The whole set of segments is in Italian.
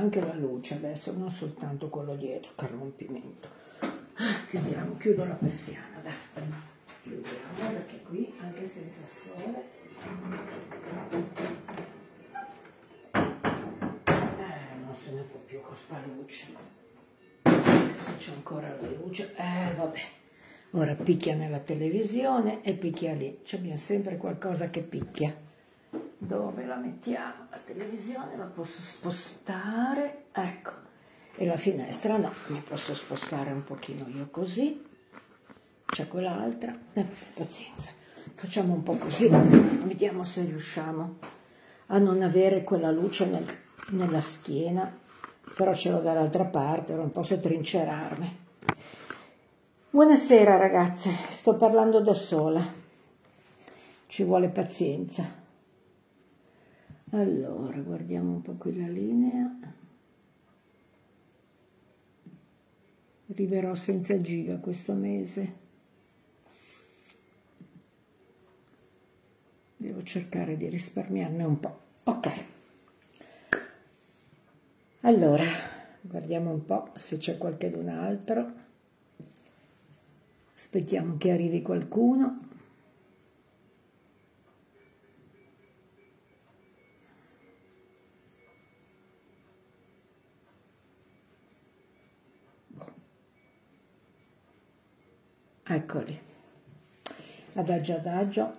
anche la luce adesso, non soltanto quello dietro, che rompimento. Chiudiamo, chiudo la persiana, dai. Chiudiamo, perché qui, anche senza sole, non se ne può più con sta luce. Se c'è ancora la luce, vabbè. Ora picchia nella televisione e picchia lì. C'abbiamo sempre qualcosa che picchia. Dove la mettiamo? La televisione la posso spostare, ecco. E la finestra no, mi posso spostare un pochino io così. C'è quell'altra. Pazienza. Facciamo un po' così. Vediamo se riusciamo a non avere quella luce nella schiena. Però ce l'ho dall'altra parte, non posso trincerarmi. Buonasera ragazze, sto parlando da sola, ci vuole pazienza. Allora, guardiamo un po' qui la linea. Arriverò senza giga questo mese. Devo cercare di risparmiarne un po'. Ok. Allora, guardiamo un po' se c'è qualcun altro. Aspettiamo che arrivi qualcuno. Eccoli. Adagio adagio.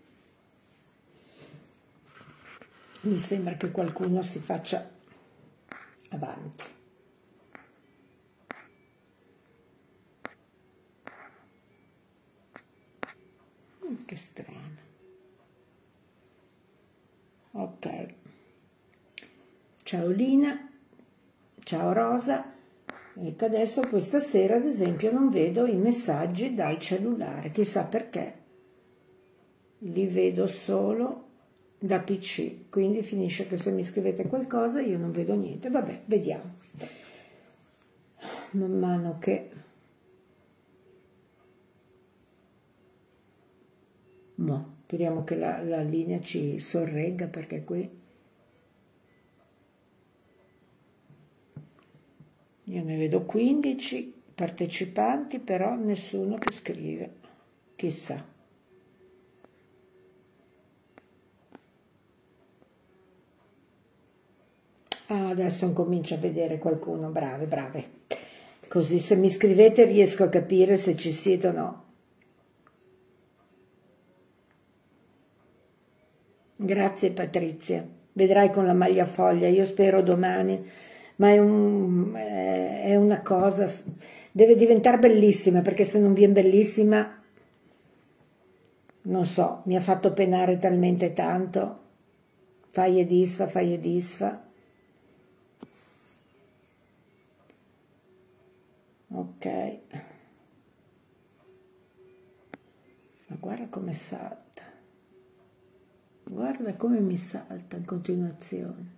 Mi sembra che qualcuno si faccia avanti. Che strano. Ok. Ciao Lina, ciao Rosa. Ecco, adesso questa sera ad esempio non vedo i messaggi dal cellulare, chissà perché. Li vedo solo da PC, quindi finisce che se mi scrivete qualcosa io non vedo niente. Vabbè, vediamo. Man mano che... speriamo che la linea ci sorregga, perché qui io ne vedo 15 partecipanti, però nessuno che scrive, chissà. Adesso comincio a vedere qualcuno, brave, brave. Così se mi scrivete riesco a capire se ci siete o no. Grazie Patrizia, vedrai con la maglia foglia, io spero domani, ma è una cosa, deve diventare bellissima, perché se non viene bellissima, non so, mi ha fatto penare talmente tanto, fai e disfa, fai e disfa. Ok, ma guarda come salta. Guarda come mi salta in continuazione.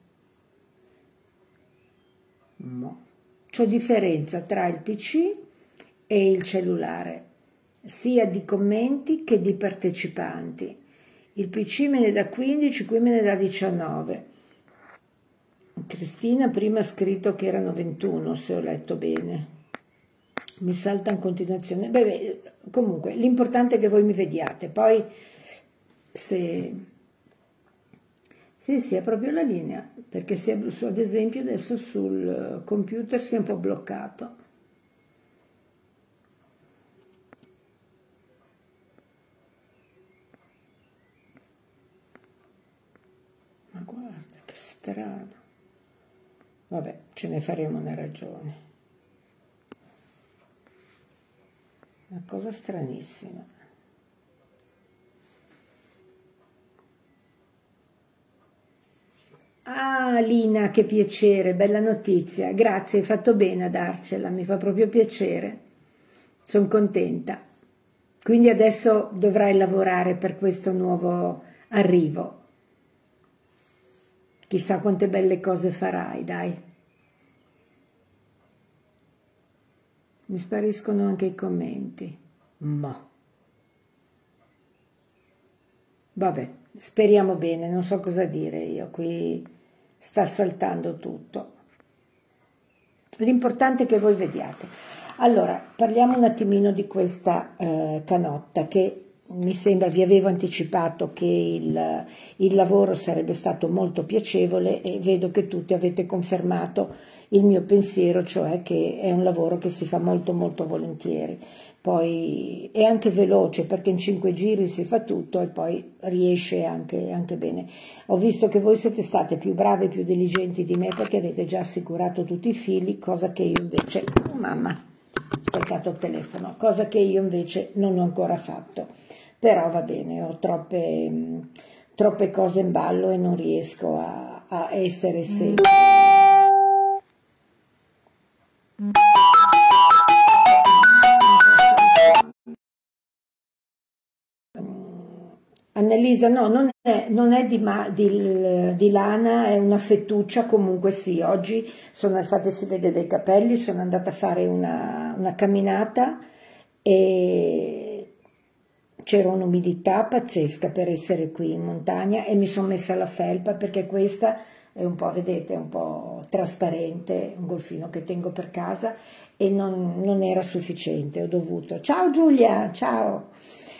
C'ho differenza tra il PC e il cellulare, sia di commenti che di partecipanti. Il PC me ne dà 15, qui me ne dà 19. Cristina prima ha scritto che erano 21, se ho letto bene. Mi salta in continuazione. Beh, comunque, l'importante è che voi mi vediate. Poi, se... Sì, è proprio la linea, perché ad esempio adesso sul computer si è un po' bloccato. Ma guarda, che strano. Vabbè, ce ne faremo una ragione. Una cosa stranissima. Ah, Lina, che piacere, bella notizia. Grazie, hai fatto bene a darcela, mi fa proprio piacere. Sono contenta. Quindi adesso dovrai lavorare per questo nuovo arrivo. Chissà quante belle cose farai, dai. Mi spariscono anche i commenti. Vabbè, speriamo bene, non so cosa dire io, qui sta saltando tutto. l'importante è che voi vediate. Allora, parliamo un attimino di questa canotta che mi sembra, vi avevo anticipato che il lavoro sarebbe stato molto piacevole e vedo che tutti avete confermato il mio pensiero, cioè che è un lavoro che si fa molto molto volentieri. Poi è anche veloce perché in 5 giri si fa tutto e poi riesce anche bene. Ho visto che voi siete state più brave, più diligenti di me perché avete già assicurato tutti i fili, cosa che io invece, oh mamma, saltato il telefono, cosa che io invece non ho ancora fatto. Però va bene, ho troppe cose in ballo e non riesco a essere sempre. Annelisa, no, non è di lana, è una fettuccia, comunque sì, oggi infatti si vede dai capelli, sono andata a fare una camminata e c'era un'umidità pazzesca per essere qui in montagna e mi sono messa la felpa perché questa è un po', vedete, un po' trasparente, un golfino che tengo per casa e non era sufficiente, ho dovuto. Ciao Giulia, ciao!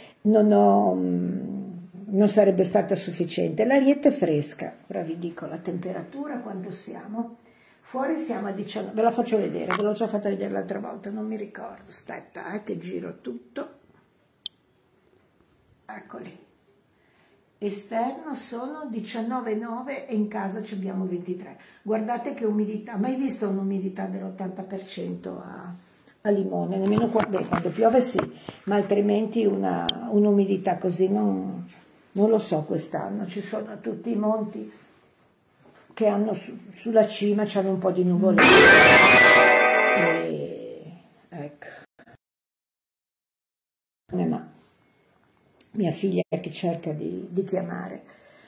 Non sarebbe stata sufficiente. L'arietta è fresca, ora vi dico la temperatura, quanto siamo. Fuori siamo a 19, ve la faccio vedere, ve l'ho già fatta vedere l'altra volta, non mi ricordo, aspetta che giro tutto. Eccoli, esterno sono 19,9 e in casa ci abbiamo 23. Guardate che umidità, mai visto un'umidità dell'80% a Limone, nemmeno qua, beh, quando piove sì, ma altrimenti un'umidità così non lo so quest'anno. Ci sono tutti i monti che hanno sulla cima, c'hanno un po' di nuvolette. Ecco. Ma mia figlia che cerca di chiamare.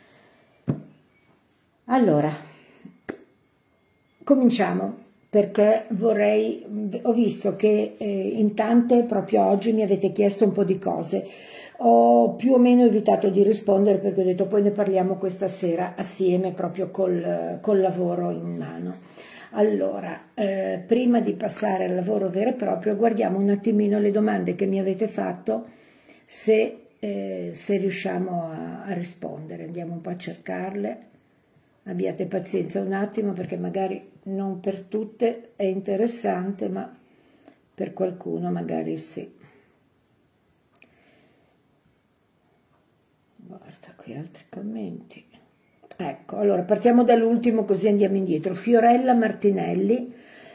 Allora, cominciamo, perché ho visto che in tante proprio oggi mi avete chiesto un po' di cose. Ho più o meno evitato di rispondere perché ho detto poi ne parliamo questa sera assieme proprio col lavoro in mano. Allora, prima di passare al lavoro vero e proprio, guardiamo un attimino le domande che mi avete fatto, se riusciamo a rispondere. Andiamo un po' a cercarle, abbiate pazienza un attimo perché magari non per tutte è interessante, ma per qualcuno magari sì. Guarda qui altri commenti. Ecco, allora partiamo dall'ultimo così andiamo indietro. Fiorella Martinelli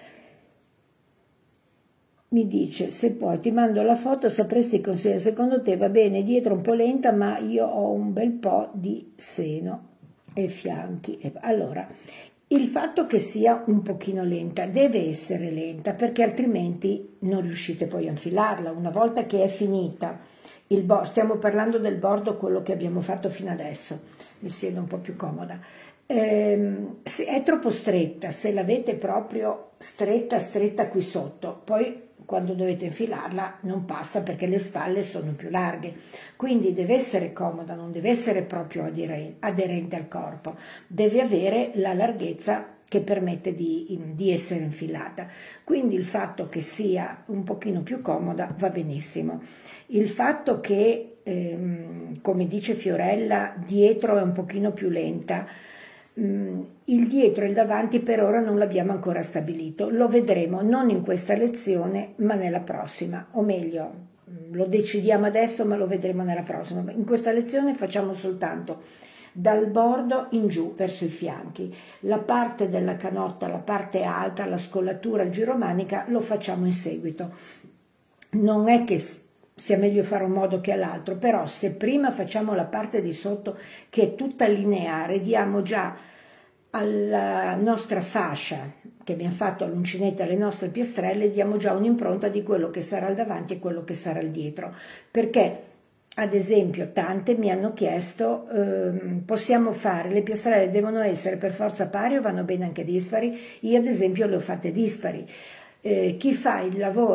mi dice: se poi ti mando la foto sapresti consigliare, secondo te va bene, dietro un po' lenta ma io ho un bel po' di seno e fianchi. Allora, il fatto che sia un pochino lenta deve essere lenta perché altrimenti non riuscite poi a infilarla. Una volta che è finita stiamo parlando del bordo, quello che abbiamo fatto fino adesso, mi siedo un po' più comoda. Se è troppo stretta, se l'avete proprio stretta qui sotto, poi quando dovete infilarla non passa perché le spalle sono più larghe, quindi deve essere comoda, non deve essere proprio aderente al corpo, deve avere la larghezza che permette di essere infilata, quindi il fatto che sia un pochino più comoda va benissimo. Il fatto che, come dice Fiorella, dietro è un pochino più lenta, il dietro e il davanti per ora non l'abbiamo ancora stabilito, lo vedremo non in questa lezione ma nella prossima, o meglio, lo decidiamo adesso ma lo vedremo nella prossima. In questa lezione facciamo soltanto dal bordo in giù verso i fianchi, la parte della canotta, la parte alta, la scollatura, il giromanica lo facciamo in seguito. Non è che sia meglio fare un modo che all'altro, però se prima facciamo la parte di sotto che è tutta lineare, diamo già alla nostra fascia che abbiamo fatto all'uncinetto, alle nostre piastrelle, diamo già un'impronta di quello che sarà il davanti e quello che sarà il dietro, perché ad esempio tante mi hanno chiesto possiamo fare, le piastrelle devono essere per forza pari o vanno bene anche dispari? Io ad esempio le ho fatte dispari. Chi fa il lavoro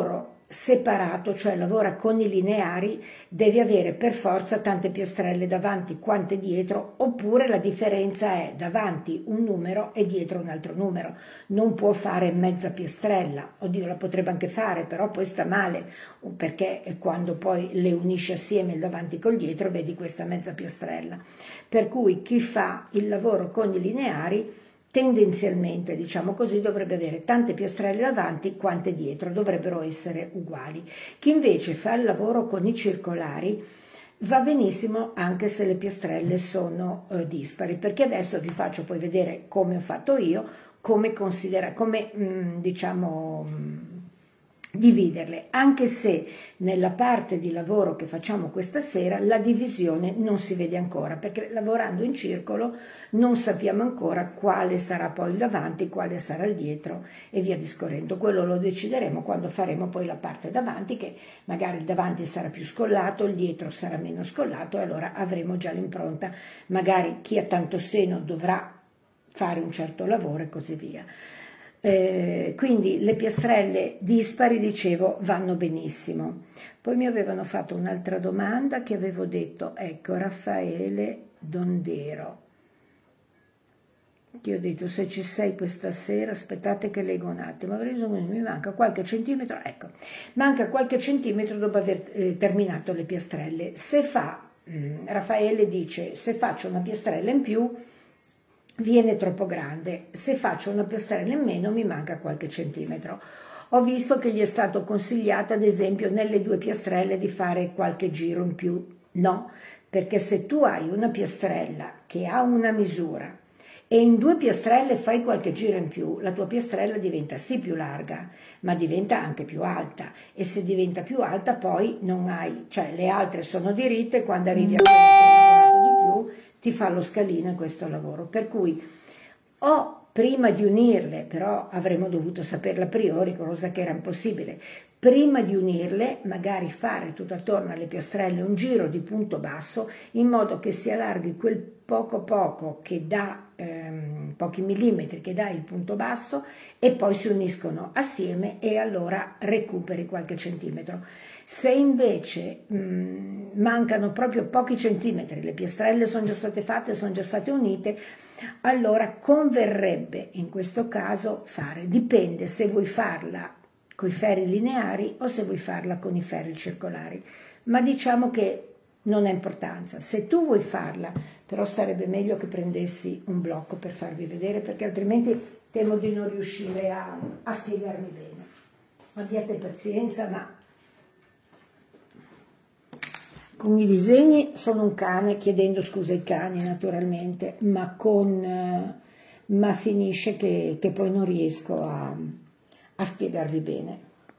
separato, cioè lavora con i lineari, devi avere per forza tante piastrelle davanti quante dietro, oppure la differenza è davanti un numero e dietro un altro numero. Non può fare mezza piastrella, oddio la potrebbe anche fare, però poi sta male, perché quando poi le unisci assieme il davanti col dietro vedi questa mezza piastrella. Per cui chi fa il lavoro con i lineari tendenzialmente, diciamo così, dovrebbe avere tante piastrelle davanti quante dietro, dovrebbero essere uguali. Chi invece fa il lavoro con i circolari va benissimo anche se le piastrelle sono dispari, perché adesso vi faccio poi vedere come ho fatto io, come dividerle, anche se nella parte di lavoro che facciamo questa sera la divisione non si vede ancora, perché lavorando in circolo non sappiamo ancora quale sarà poi il davanti, quale sarà il dietro e via discorrendo. Quello lo decideremo quando faremo poi la parte davanti, che magari il davanti sarà più scollato, il dietro sarà meno scollato, e allora avremo già l'impronta. Magari chi ha tanto seno dovrà fare un certo lavoro e così via. Quindi le piastrelle dispari, dicevo, vanno benissimo. Poi mi avevano fatto un'altra domanda che avevo detto, ecco, Raffaele Dondero, che ho detto se ci sei questa sera, aspettate che leggo un attimo, mi manca qualche centimetro, ecco, manca qualche centimetro dopo aver terminato le piastrelle. Se fa, Raffaele dice, se faccio una piastrella in più viene troppo grande, se faccio una piastrella in meno mi manca qualche centimetro. Ho visto che gli è stato consigliato ad esempio nelle 2 piastrelle di fare qualche giro in più. No, perché se tu hai una piastrella che ha una misura e in 2 piastrelle fai qualche giro in più, la tua piastrella diventa sì più larga, ma diventa anche più alta, e se diventa più alta poi non hai, cioè le altre sono diritte, quando arrivi a quella che hai lavorato di più ti fa lo scalino in questo lavoro. Per cui prima di unirle, però avremmo dovuto saperla a priori, cosa che era impossibile, prima di unirle magari fare tutto attorno alle piastrelle un giro di punto basso, in modo che si allarghi quel poco che dà, pochi millimetri che dà il punto basso, e poi si uniscono assieme e allora recuperi qualche centimetro. Se invece mancano proprio pochi centimetri, le piastrelle sono già state fatte, sono già state unite, allora converrebbe in questo caso fare, dipende se vuoi farla con i ferri lineari o se vuoi farla con i ferri circolari, ma diciamo che non ha importanza. Se tu vuoi farla, però sarebbe meglio che prendessi un blocco per farvi vedere, perché altrimenti temo di non riuscire a spiegarmi bene. Abbiate pazienza, ma con i disegni sono un cane, chiedendo scusa ai cani naturalmente, ma finisce che poi non riesco a spiegarvi bene.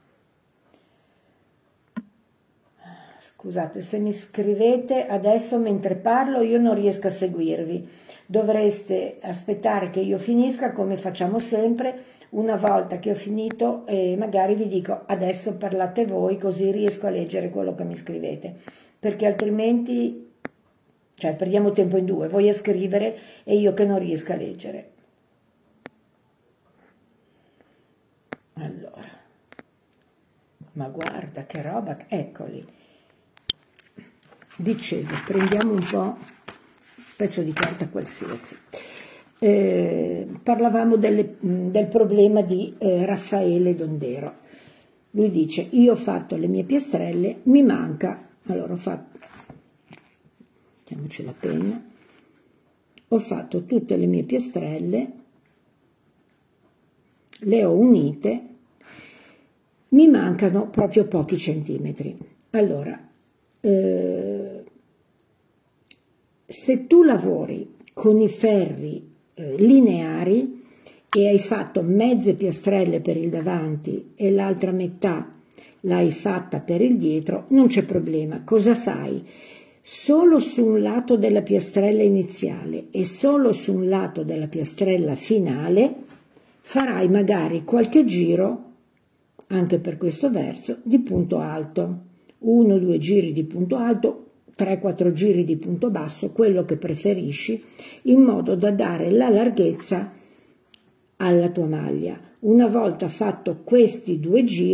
Scusate, se mi scrivete adesso mentre parlo io non riesco a seguirvi, dovreste aspettare che io finisca come facciamo sempre. Una volta che ho finito magari vi dico adesso parlate voi, così riesco a leggere quello che mi scrivete, perché altrimenti perdiamo tempo in due, voi a scrivere e io che non riesco a leggere. Allora, ma guarda che roba, eccoli. Dicevo, prendiamo un po' un pezzo di carta qualsiasi. Parlavamo del problema di Raffaele Dondero. Lui dice, io ho fatto le mie piastrelle, mi manca, allora ho fatto, mettiamoci la penna, ho fatto tutte le mie piastrelle, le ho unite, mi mancano proprio pochi centimetri. Allora, se tu lavori con i ferri lineari e hai fatto mezze piastrelle per il davanti e l'altra metà l'hai fatta per il dietro, non c'è problema. Cosa fai? Solo su un lato della piastrella iniziale e solo su un lato della piastrella finale farai magari qualche giro, anche per questo verso, di punto alto. 1 o 2 giri di punto alto, 3-4 giri di punto basso, quello che preferisci, in modo da dare la larghezza alla tua maglia. Una volta fatto questi 2 giri,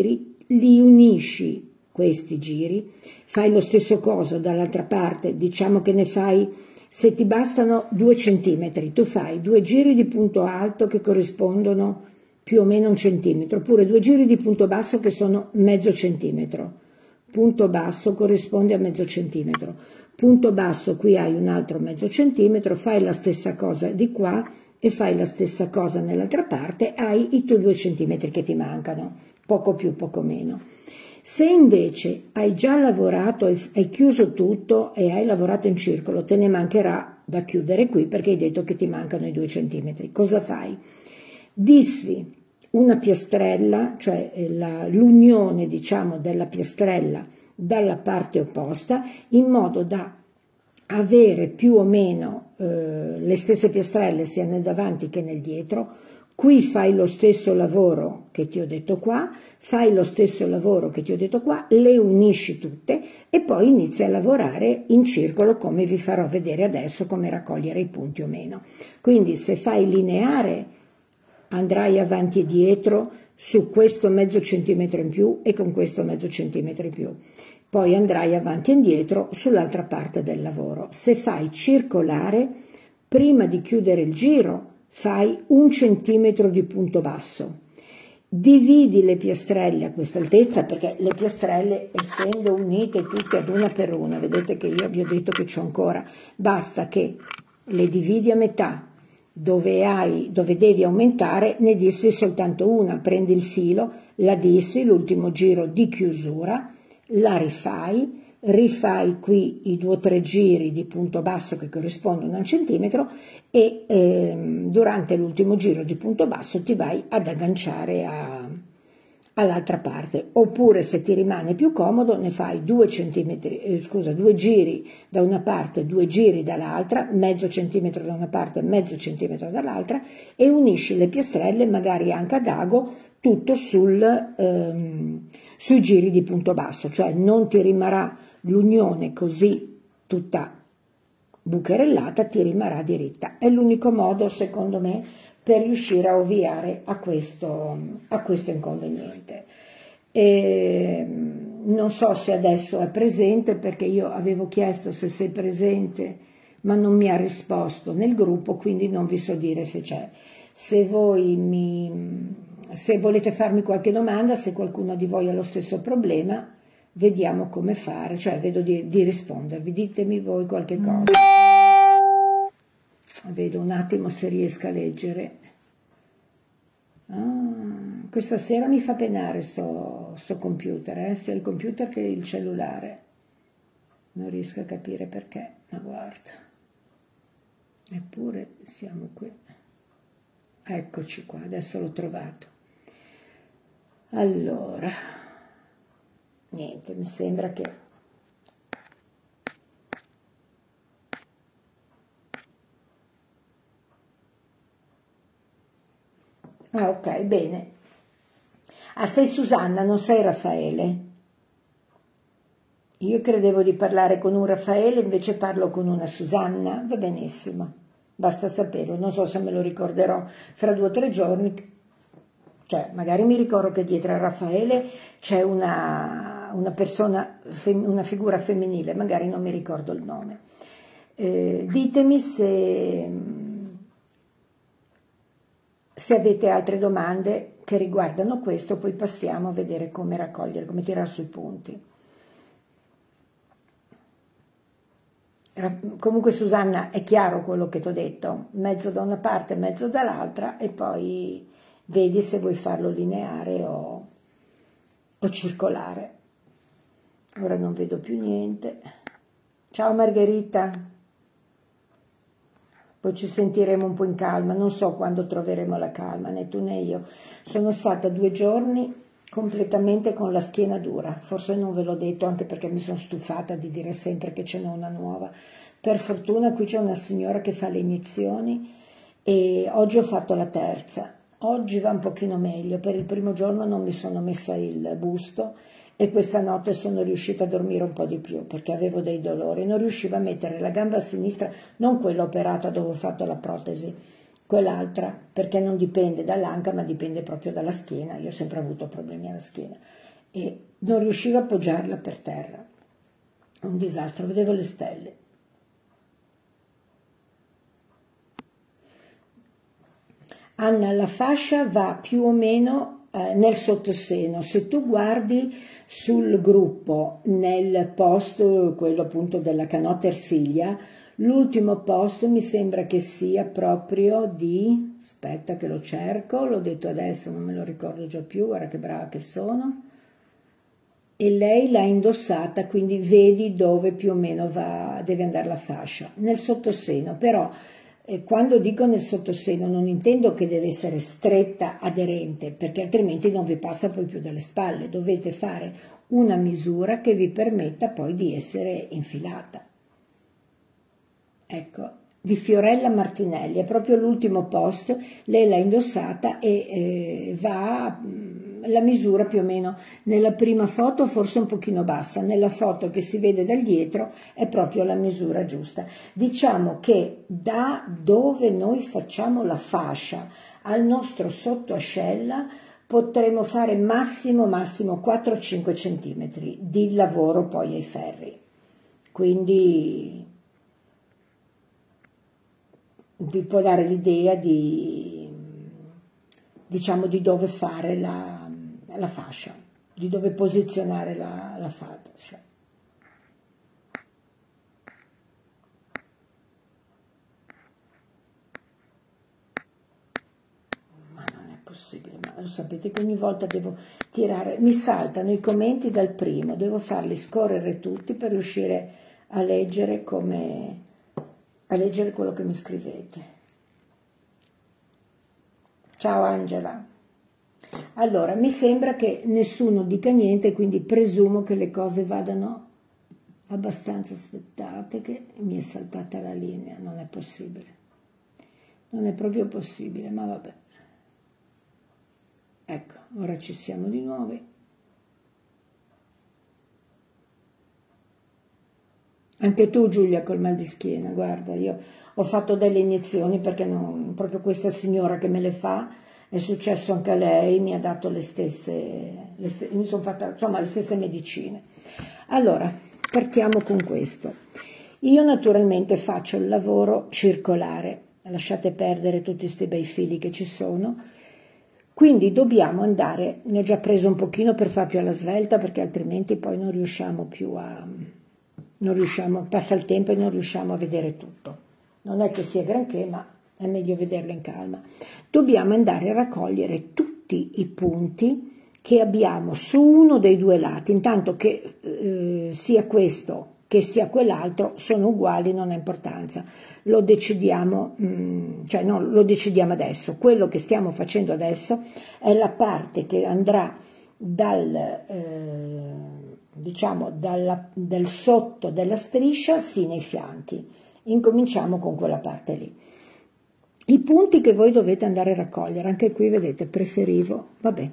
li unisci questi giri, fai lo stesso cosa dall'altra parte, diciamo che ne fai, se ti bastano 2 centimetri, tu fai 2 giri di punto alto che corrispondono più o meno a 1 centimetro, oppure 2 giri di punto basso che sono mezzo centimetro. Punto basso corrisponde a mezzo centimetro, punto basso qui hai un altro mezzo centimetro, fai la stessa cosa di qua e fai la stessa cosa nell'altra parte, hai i tuoi 2 centimetri che ti mancano, poco più, poco meno. Se invece hai già lavorato, hai chiuso tutto e hai lavorato in circolo, te ne mancherà da chiudere qui perché hai detto che ti mancano i 2 centimetri. Cosa fai? Disfi una piastrella, cioè l'unione diciamo della piastrella dalla parte opposta, in modo da avere più o meno le stesse piastrelle sia nel davanti che nel dietro. Qui fai lo stesso lavoro che ti ho detto qua, fai lo stesso lavoro che ti ho detto qua, le unisci tutte e poi inizi a lavorare in circolo, come vi farò vedere adesso come raccogliere i punti o meno. Quindi se fai lineare andrai avanti e dietro su questo mezzo centimetro in più e con questo mezzo centimetro in più. Poi andrai avanti e indietro sull'altra parte del lavoro. Se fai circolare, prima di chiudere il giro, fai 1 centimetro di punto basso. Dividi le piastrelle a questa altezza, perché le piastrelle, essendo unite tutte ad una per una, vedete che io vi ho detto che c'ho ancora, basta che le dividi a metà, dove devi aumentare, ne disfi soltanto una, prendi il filo, la disfi, l'ultimo giro di chiusura, la rifai qui i 2 o 3 giri di punto basso che corrispondono a 1 centimetro e durante l'ultimo giro di punto basso ti vai ad agganciare all'altra parte, oppure se ti rimane più comodo ne fai 2 giri da una parte, 2 giri dall'altra, mezzo centimetro da una parte, mezzo centimetro dall'altra e unisci le piastrelle magari anche ad ago tutto sui giri di punto basso, cioè non ti rimarrà l'unione così tutta bucherellata, ti rimarrà diritta. È l'unico modo secondo me per riuscire a ovviare a questo inconveniente. E non so se adesso è presente, perché io avevo chiesto se sei presente ma non mi ha risposto nel gruppo, quindi non vi so dire se c'è. Se volete farmi qualche domanda, se qualcuno di voi ha lo stesso problema, vediamo come fare, cioè vedo di rispondervi, ditemi voi qualche cosa. Vedo un attimo se riesco a leggere. Questa sera mi fa penare sto computer, sia il computer che il cellulare. Non riesco a capire perché, ma guarda. Eppure siamo qui. Eccoci qua, adesso l'ho trovato. Allora, niente, mi sembra che... ok, bene. Sei Susanna, non sei Raffaele? Io credevo di parlare con un Raffaele, invece parlo con una Susanna, va benissimo, basta saperlo, non so se me lo ricorderò fra 2 o 3 giorni, cioè magari mi ricordo che dietro a Raffaele c'è una persona, una figura femminile, magari non mi ricordo il nome. Ditemi se avete altre domande che riguardano questo, poi passiamo a vedere come raccogliere, come tirare sui punti. Comunque Susanna, è chiaro quello che ti ho detto, mezzo da una parte, mezzo dall'altra, e poi vedi se vuoi farlo lineare o circolare. Ora non vedo più niente. Ciao Margherita. Poi ci sentiremo un po' in calma, non so quando troveremo la calma, né tu né io. Sono stata 2 giorni completamente con la schiena dura, forse non ve l'ho detto anche perché mi sono stufata di dire sempre che ce n'è una nuova. Per fortuna qui c'è una signora che fa le iniezioni e oggi ho fatto la terza. Oggi va un pochino meglio, per il primo giorno non mi sono messa il busto e questa notte sono riuscita a dormire un po' di più perché avevo dei dolori, non riuscivo a mettere la gamba sinistra, non quella operata dove ho fatto la protesi, quell'altra, perché non dipende dall'anca ma dipende proprio dalla schiena, io ho sempre avuto problemi alla schiena, e non riuscivo a appoggiarla per terra. Un disastro, vedevo le stelle. Anna, la fascia va più o meno nel sottoseno. Se tu guardi sul gruppo, nel post, quello appunto della canotta Ersilia, l'ultimo post mi sembra che sia proprio di... Aspetta che lo cerco, l'ho detto adesso, non me lo ricordo già più, guarda che brava che sono. E lei l'ha indossata, quindi vedi dove più o meno va, deve andare la fascia. Nel sottoseno, però... quando dico nel sottoseno non intendo che deve essere stretta, aderente, perché altrimenti non vi passa poi più dalle spalle. Dovete fare una misura che vi permetta poi di essere infilata. Ecco, di Fiorella Martinelli, è proprio l'ultimo post, lei l'ha indossata e va la misura più o meno nella prima foto forse un pochino bassa, nella foto che si vede dal dietro è proprio la misura giusta. Diciamo che da dove noi facciamo la fascia al nostro sottoascella potremo fare massimo 4-5 centimetri di lavoro poi ai ferri, quindi vi può dare l'idea di, diciamo, di dove fare la fascia, di dove posizionare la fascia. Ma non è possibile, ma lo sapete che ogni volta devo tirare, mi saltano i commenti dal primo, devo farli scorrere tutti per riuscire a leggere come... a leggere quello che mi scrivete. Ciao Angela. Allora, mi sembra che nessuno dica niente, quindi presumo che le cose vadano abbastanza. Aspettate che mi è saltata la linea, non è possibile. Non è proprio possibile, ma vabbè. Ecco, ora ci siamo di nuovo. Anche tu Giulia col mal di schiena, guarda, io ho fatto delle iniezioni perché non, proprio questa signora che me le fa, è successo anche a lei, mi ha dato mi sono fatta insomma le stesse medicine. Allora, partiamo con questo. Io naturalmente faccio il lavoro circolare, lasciate perdere tutti questi bei fili che ci sono, quindi dobbiamo andare, ne ho già preso un pochino per far più alla svelta perché altrimenti poi non riusciamo più a... non riusciamo, passa il tempo e non riusciamo a vedere tutto. Non è che sia granché, ma è meglio vederlo in calma. Dobbiamo andare a raccogliere tutti i punti che abbiamo su uno dei due lati, intanto che sia questo che sia quell'altro sono uguali, non ha importanza. Lo decidiamo, cioè no, lo decidiamo adesso. Quello che stiamo facendo adesso è la parte che andrà diciamo del sotto della striscia sino ai fianchi. Incominciamo con quella parte lì. I punti che voi dovete andare a raccogliere, anche qui vedete, preferivo, vabbè,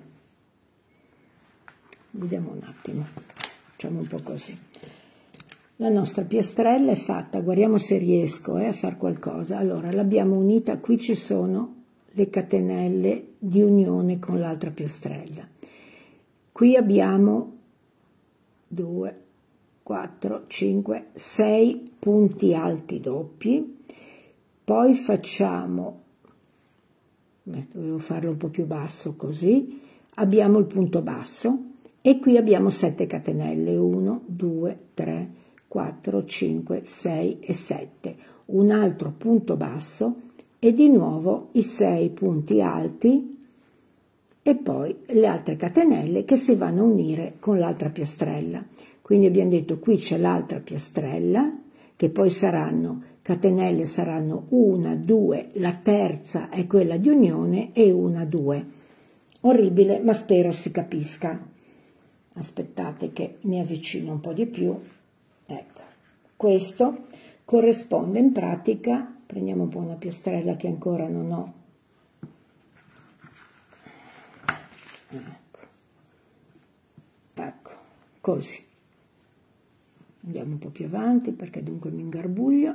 vediamo un attimo, facciamo un po' così. La nostra piastrella è fatta, guardiamo se riesco a fare qualcosa. Allora, l'abbiamo unita, qui ci sono le catenelle di unione con l'altra piastrella. Qui abbiamo 2, 4, 5, 6 punti alti doppi, poi facciamo, dovevo farlo un po' più basso così, abbiamo il punto basso e qui abbiamo 7 catenelle, 1, 2, 3, 4, 5, 6 e 7, un altro punto basso e di nuovo i 6 punti alti e poi le altre catenelle che si vanno a unire con l'altra piastrella. Quindi abbiamo detto qui c'è l'altra piastrella che poi saranno catenelle, saranno 1, 2, la terza è quella di unione e 1, 2. Orribile, ma spero si capisca. Aspettate che mi avvicino un po' di più. Ecco, questo corrisponde in pratica, prendiamo un po' una piastrella che ancora non ho. Ecco, così. Andiamo un po' più avanti perché dunque mi ingarbuglio.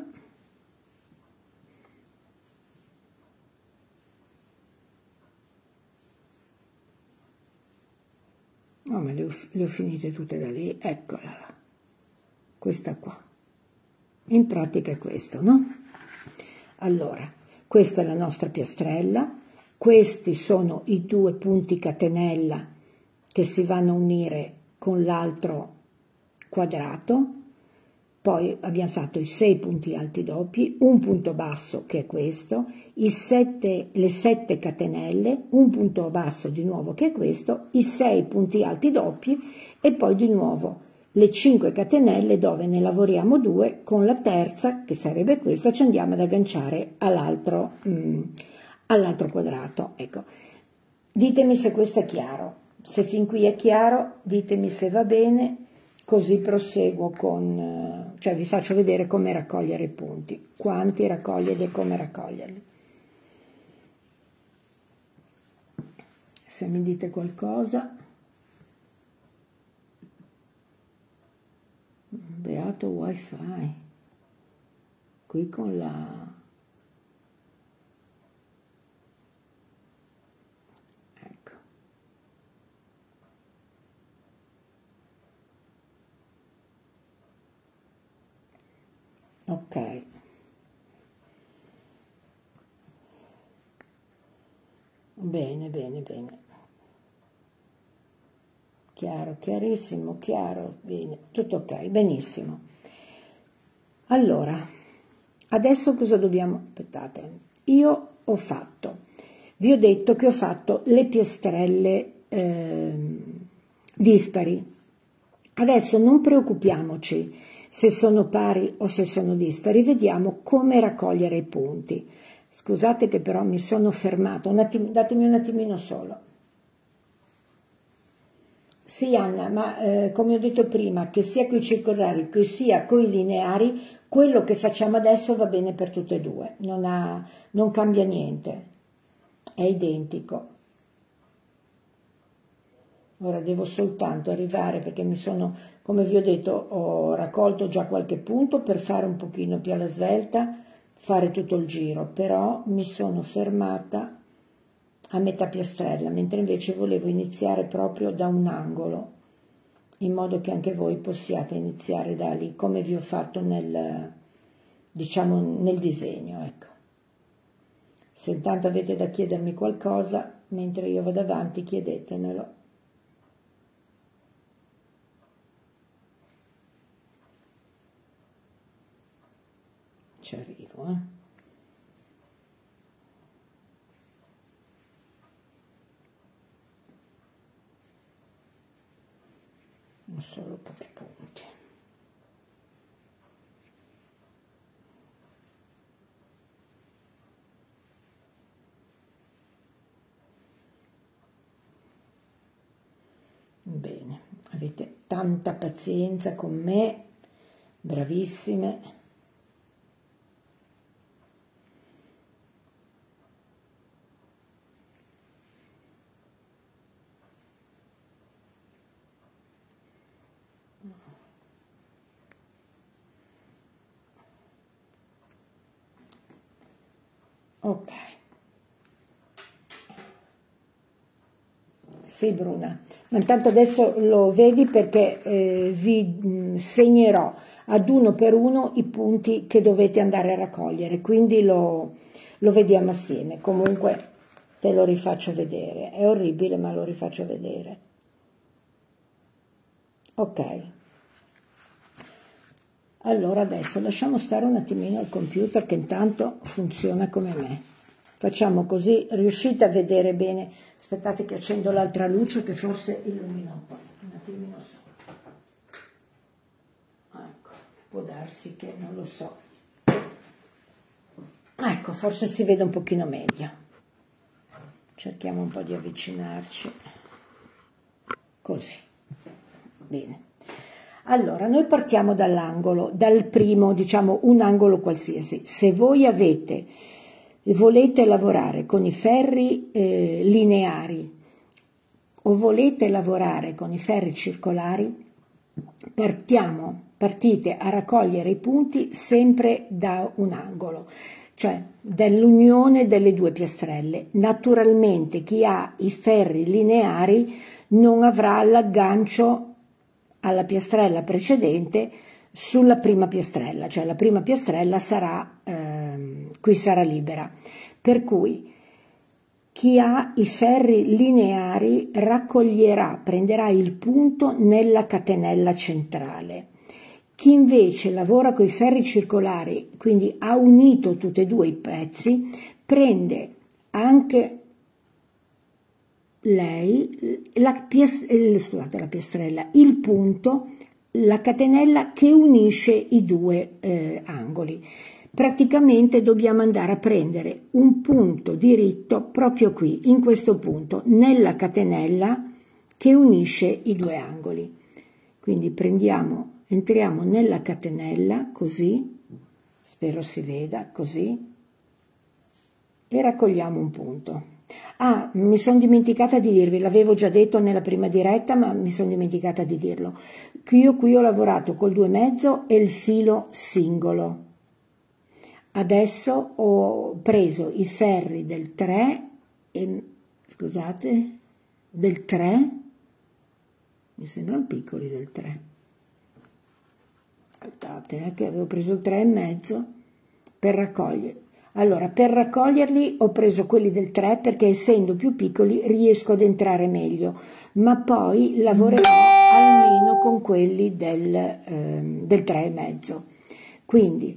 No, ma ma le ho finite tutte da lì, eccola là, questa qua. In pratica è questo, no? Allora, questa è la nostra piastrella, questi sono i 2 punti catenella che si vanno a unire con l'altro quadrato, poi abbiamo fatto i 6 punti alti doppi, un punto basso che è questo, le 7 catenelle, un punto basso di nuovo che è questo, i 6 punti alti doppi e poi di nuovo le 5 catenelle dove ne lavoriamo 2 con la terza, che sarebbe questa, ci andiamo ad agganciare all'altro quadrato. Ecco, ditemi se questo è chiaro, se fin qui è chiaro ditemi se va bene, così proseguo con, cioè vi faccio vedere come raccogliere i punti, quanti raccoglierli e come raccoglierli. Se mi dite qualcosa. Beato wifi, qui con la... ecco. Ok. Bene, bene, bene. Chiaro, chiarissimo, chiaro, bene, tutto ok, benissimo. Allora, adesso cosa dobbiamo... aspettate, io ho fatto, vi ho detto che ho fatto le piastrelle dispari. Adesso non preoccupiamoci se sono pari o se sono dispari, vediamo come raccogliere i punti. Scusate che però mi sono fermata, datemi un attimino solo. Sì Anna, ma come ho detto prima, che sia con i circolari che sia con i lineari, quello che facciamo adesso va bene per tutte e due, non cambia niente, è identico. Ora devo soltanto arrivare, perché come vi ho detto, ho raccolto già qualche punto per fare un pochino più alla svelta, fare tutto il giro, però mi sono fermata a metà piastrella, mentre invece volevo iniziare proprio da un angolo, in modo che anche voi possiate iniziare da lì, come vi ho fatto diciamo, nel disegno, ecco. Se intanto avete da chiedermi qualcosa, mentre io vado avanti, chiedetemelo. Ci arrivo, solo pochi punti. Bene, avete tanta pazienza con me, bravissime. Ok, sì Bruna, ma intanto adesso lo vedi perché vi segnerò ad uno per uno i punti che dovete andare a raccogliere, quindi lo vediamo assieme. Comunque te lo rifaccio vedere, è orribile ma lo rifaccio vedere. Ok, allora adesso lasciamo stare un attimino il computer che intanto funziona come me. Facciamo così, riuscite a vedere bene. Aspettate che accendo l'altra luce che forse illumina un po', un attimino solo. Ecco, può darsi che non lo so. Ecco, forse si vede un pochino meglio. Cerchiamo un po' di avvicinarci. Così. Bene. Allora, noi partiamo dall'angolo, dal primo, diciamo, un angolo qualsiasi. Se voi volete lavorare con i ferri lineari o volete lavorare con i ferri circolari, partite a raccogliere i punti sempre da un angolo, cioè dall'unione delle due piastrelle. Naturalmente chi ha i ferri lineari non avrà l'aggancio alla piastrella precedente sulla prima piastrella, cioè la prima piastrella sarà, qui sarà libera, per cui chi ha i ferri lineari raccoglierà, prenderà il punto nella catenella centrale. Chi invece lavora con i ferri circolari, quindi ha unito tutti e due i pezzi, prende anche lei la piastrella, il punto, la catenella che unisce i due angoli. Praticamente dobbiamo andare a prendere un punto diritto proprio qui, in questo punto, nella catenella che unisce i due angoli. Quindi entriamo nella catenella, così, spero si veda, così, e raccogliamo un punto. Ah, mi sono dimenticata di dirvi, l'avevo già detto nella prima diretta, ma mi sono dimenticata di dirlo. Io qui ho lavorato col 2,5 e il filo singolo. Adesso ho preso i ferri del 3, scusate, del 3, mi sembrano piccoli del 3, aspettate che avevo preso il 3,5 per raccogliere. Allora, per raccoglierli ho preso quelli del 3 perché essendo più piccoli riesco ad entrare meglio, ma poi lavorerò almeno con quelli del 3,5. Quindi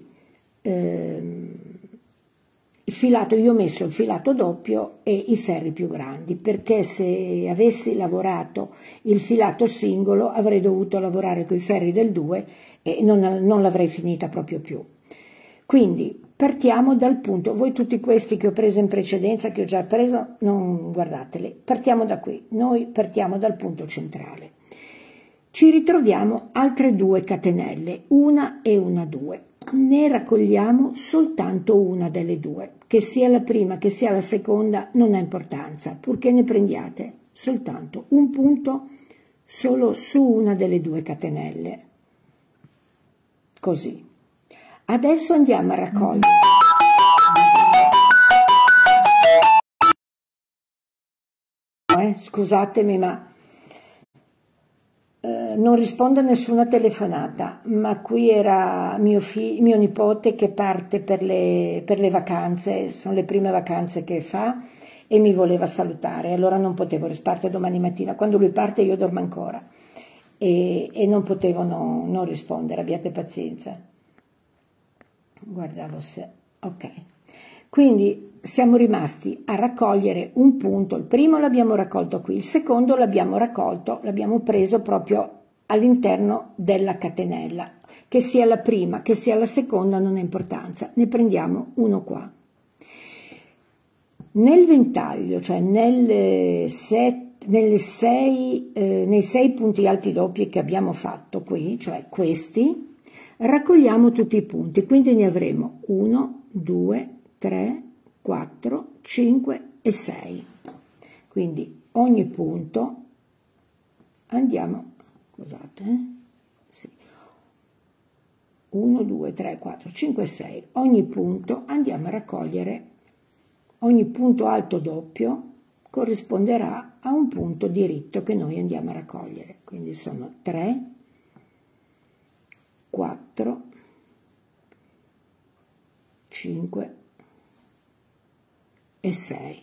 il filato, io ho messo il filato doppio e i ferri più grandi, perché se avessi lavorato il filato singolo avrei dovuto lavorare con i ferri del 2 e non l'avrei finita proprio più. Quindi partiamo dal punto, voi tutti questi che ho preso in precedenza, che ho già preso, non guardateli, partiamo da qui, noi partiamo dal punto centrale. Ci ritroviamo altre 2 catenelle, una e una 2. Ne raccogliamo soltanto una delle 2, che sia la prima che sia la seconda non ha importanza, purché ne prendiate soltanto un punto solo su una delle 2 catenelle, così. Adesso andiamo a raccogliere. Scusatemi, ma non rispondo a nessuna telefonata, ma qui era mio nipote che parte per le vacanze, sono le prime vacanze che fa e mi voleva salutare, allora non potevo, parte domani mattina, quando lui parte io dormo ancora e non potevo non rispondere, abbiate pazienza. Guardavo se, ok. Quindi siamo rimasti a raccogliere un punto, il primo l'abbiamo raccolto qui, il secondo l'abbiamo raccolto, l'abbiamo preso proprio all'interno della catenella, che sia la prima, che sia la seconda non ha importanza, ne prendiamo uno qua. Nel ventaglio, cioè nei 6 punti alti doppi che abbiamo fatto qui, cioè questi, raccogliamo tutti i punti, quindi ne avremo 1, 2, 3, 4, 5 e 6. Quindi ogni punto andiamo, scusate, sì, 1, 2, 3, 4, 5, 6, ogni punto andiamo a raccogliere, ogni punto alto doppio corrisponderà a un punto diritto che noi andiamo a raccogliere, quindi sono 3, 4, 5 e 6.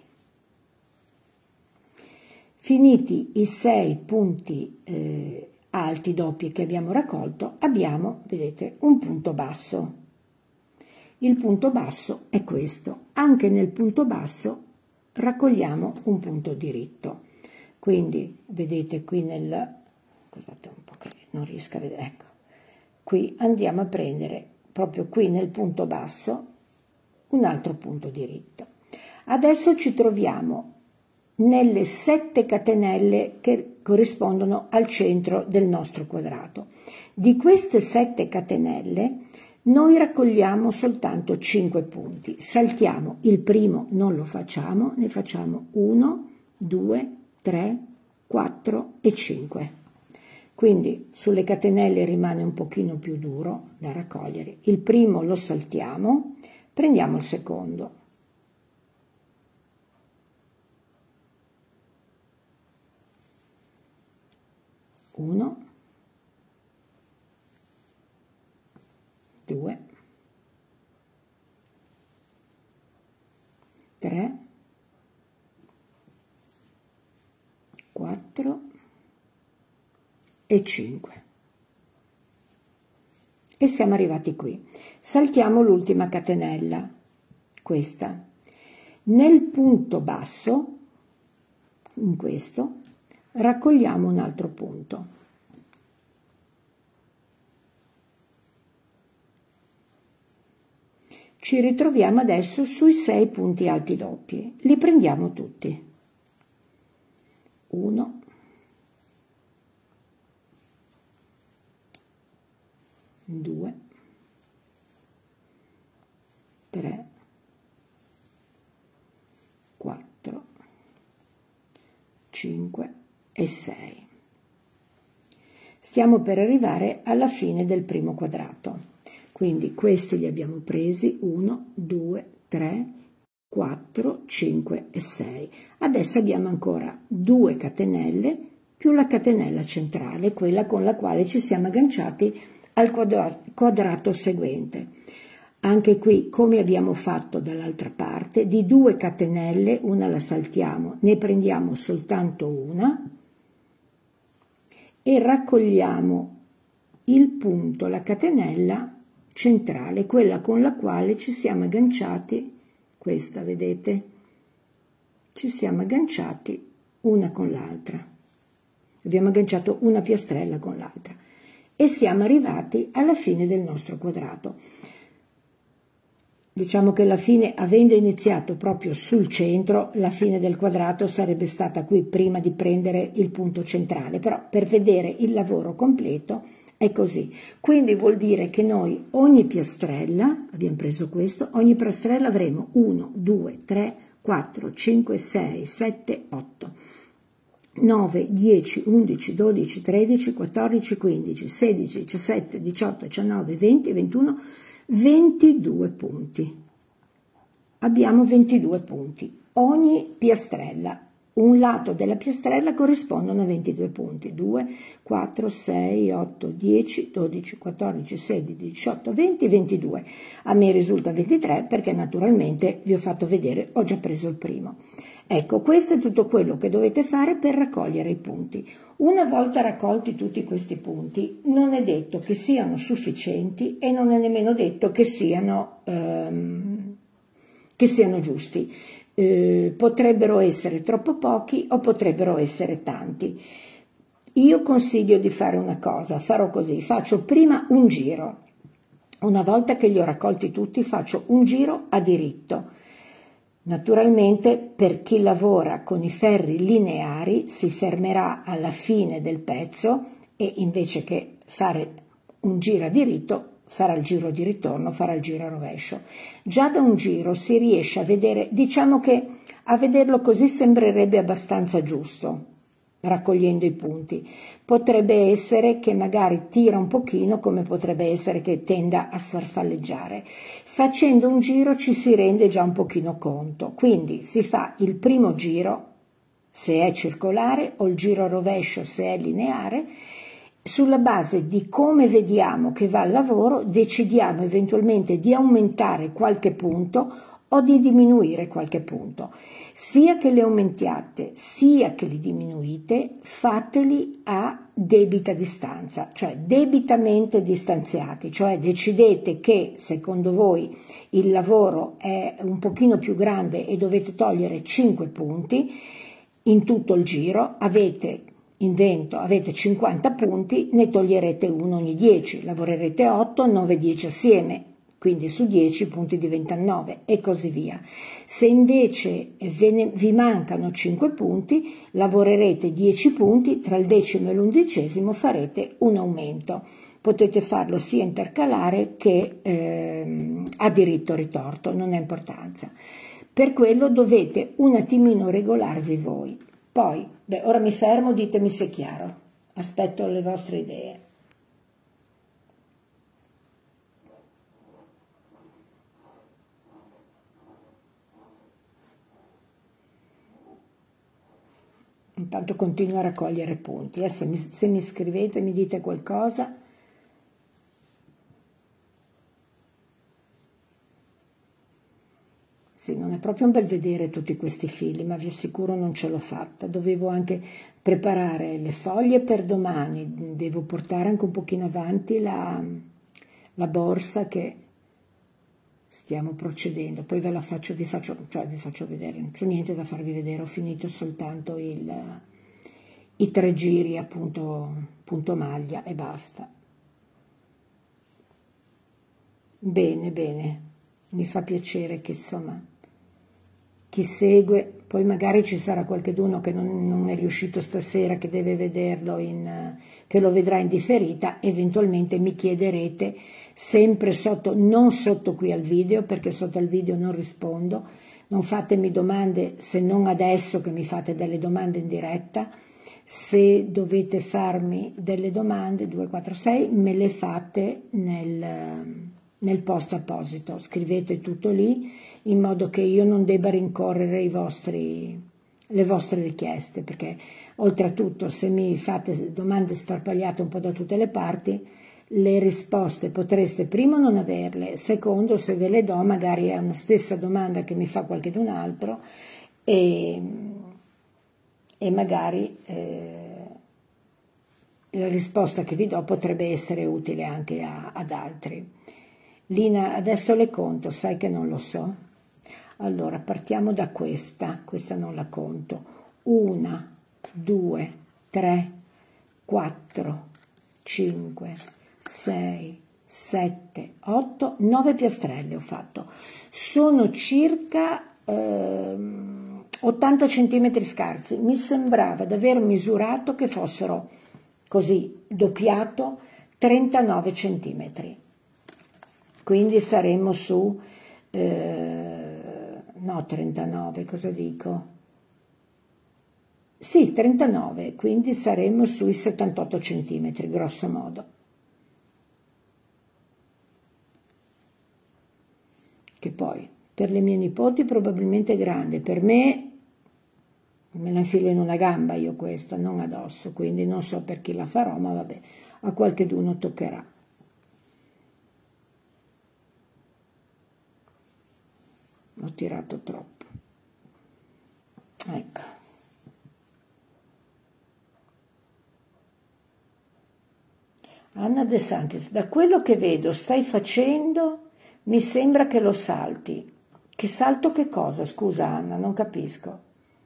Finiti i 6 punti alti doppi che abbiamo raccolto, abbiamo, vedete, un punto basso. Il punto basso è questo. Anche nel punto basso raccogliamo un punto diritto. Quindi, vedete qui scusate un po' che non riesco a vedere, ecco. Qui andiamo a prendere proprio qui nel punto basso un altro punto diritto. Adesso ci troviamo nelle 7 catenelle che corrispondono al centro del nostro quadrato. Di queste 7 catenelle noi raccogliamo soltanto 5 punti. Saltiamo il primo, non lo facciamo, ne facciamo 1, 2, 3, 4 e 5. Quindi sulle catenelle rimane un pochino più duro da raccogliere. Il primo lo saltiamo, prendiamo il secondo. 1, 2, 3, 4 e 5. E siamo arrivati qui. Saltiamo l'ultima catenella, questa. Nel punto basso, in questo, raccogliamo un altro punto. Ci ritroviamo adesso sui 6 punti alti doppi. Li prendiamo tutti. 1, 2, 3, 4, 5 e 6. Stiamo per arrivare alla fine del primo quadrato. Quindi questi li abbiamo presi 1, 2, 3, 4, 5 e 6. Adesso abbiamo ancora 2 catenelle più la catenella centrale, quella con la quale ci siamo agganciati al quadrato seguente. Anche qui, come abbiamo fatto dall'altra parte, di 2 catenelle, una la saltiamo, ne prendiamo soltanto una e raccogliamo il punto, la catenella centrale, quella con la quale ci siamo agganciati, questa vedete, ci siamo agganciati una con l'altra, abbiamo agganciato una piastrella con l'altra e siamo arrivati alla fine del nostro quadrato. Diciamo che la fine, avendo iniziato proprio sul centro, la fine del quadrato sarebbe stata qui prima di prendere il punto centrale, però per vedere il lavoro completo è così. Quindi vuol dire che noi ogni piastrella, abbiamo preso questo, ogni piastrella avremo 1, 2, 3, 4, 5, 6, 7, 8, 9, 10, 11, 12, 13, 14, 15, 16, 17, 18, 19, 20, 21, 22 punti. Abbiamo 22 punti. Ogni piastrella, un lato della piastrella corrispondono a 22 punti. 2, 4, 6, 8, 10, 12, 14, 16, 18, 20, 22. A me risulta 23 perché naturalmente vi ho fatto vedere, ho già preso il primo. Ecco, questo è tutto quello che dovete fare per raccogliere i punti. Una volta raccolti tutti questi punti, non è detto che siano sufficienti e non è nemmeno detto che siano giusti. Potrebbero essere troppo pochi o potrebbero essere tanti. Io consiglio di fare una cosa, farò così, faccio prima un giro. Una volta che li ho raccolti tutti, faccio un giro a diritto. Naturalmente per chi lavora con i ferri lineari si fermerà alla fine del pezzo e invece che fare un giro a diritto farà il giro di ritorno, farà il giro a rovescio. Già da un giro si riesce a vedere, diciamo che a vederlo così sembrerebbe abbastanza giusto, raccogliendo i punti. Potrebbe essere che magari tira un pochino, come potrebbe essere che tenda a farfalleggiare. Facendo un giro ci si rende già un pochino conto, quindi si fa il primo giro se è circolare o il giro a rovescio se è lineare. Sulla base di come vediamo che va il lavoro decidiamo eventualmente di aumentare qualche punto o di diminuire qualche punto. Sia che li aumentiate sia che li diminuite, fateli a debita distanza, cioè debitamente distanziati, cioè decidete che secondo voi il lavoro è un pochino più grande e dovete togliere 5 punti in tutto il giro, avete 50 punti, ne toglierete uno ogni 10, lavorerete 8, 9, 10 assieme, quindi su 10 i punti diventano 9 e così via. Se invece vi mancano 5 punti, lavorerete 10 punti, tra il decimo e l'11° farete un aumento. Potete farlo sia intercalare che a diritto ritorto, non ha importanza. Per quello dovete un attimino regolarvi voi. Poi, ora mi fermo, ditemi se è chiaro. Aspetto le vostre idee. intanto continuo a raccogliere punti. Se mi scrivete, mi dite qualcosa. Sì, non è proprio un bel vedere tutti questi fili, ma vi assicuro non ce l'ho fatta. Dovevo anche preparare le foglie per domani, devo portare anche un pochino avanti la borsa che stiamo procedendo. Poi ve la faccio, vi faccio vedere, non c'ho niente da farvi vedere, ho finito soltanto i 3 giri appunto punto maglia e basta. Bene, bene, mi fa piacere che insomma chi segue, poi magari ci sarà qualcuno che non è riuscito stasera, che deve vederlo, che lo vedrà in differita, eventualmente mi chiederete sempre sotto, non sotto qui al video, perché sotto al video non rispondo, non fatemi domande se non adesso che mi fate delle domande in diretta, se dovete farmi delle domande, 2, 4, 6, me le fate nel post apposito, scrivete tutto lì in modo che io non debba rincorrere le vostre richieste, perché oltretutto se mi fate domande sparpagliate un po' da tutte le parti, le risposte potreste primo non averle, secondo se ve le do magari è una stessa domanda che mi fa qualcun altro e magari la risposta che vi do potrebbe essere utile anche ad altri. Lina, adesso le conto, sai che non lo so. Allora, partiamo da questa non la conto. 1, 2, 3, 4, 5, 6, 7, 8, 9 piastrelle ho fatto. Sono circa 80 centimetri scarsi. Mi sembrava di aver misurato che fossero così, doppiato, 39 centimetri. Quindi saremmo su, no 39, cosa dico? Sì, 39, quindi saremmo sui 78 centimetri, grosso modo. Che poi, per le mie nipoti probabilmente è grande, per me la infilo in una gamba io questa, non addosso, quindi non so per chi la farò, ma vabbè, a qualcheduno toccherà. Ho tirato troppo, ecco. Anna De Santis, da quello che vedo stai facendo, mi sembra che lo salti. Che salto che cosa? Scusa Anna, non capisco.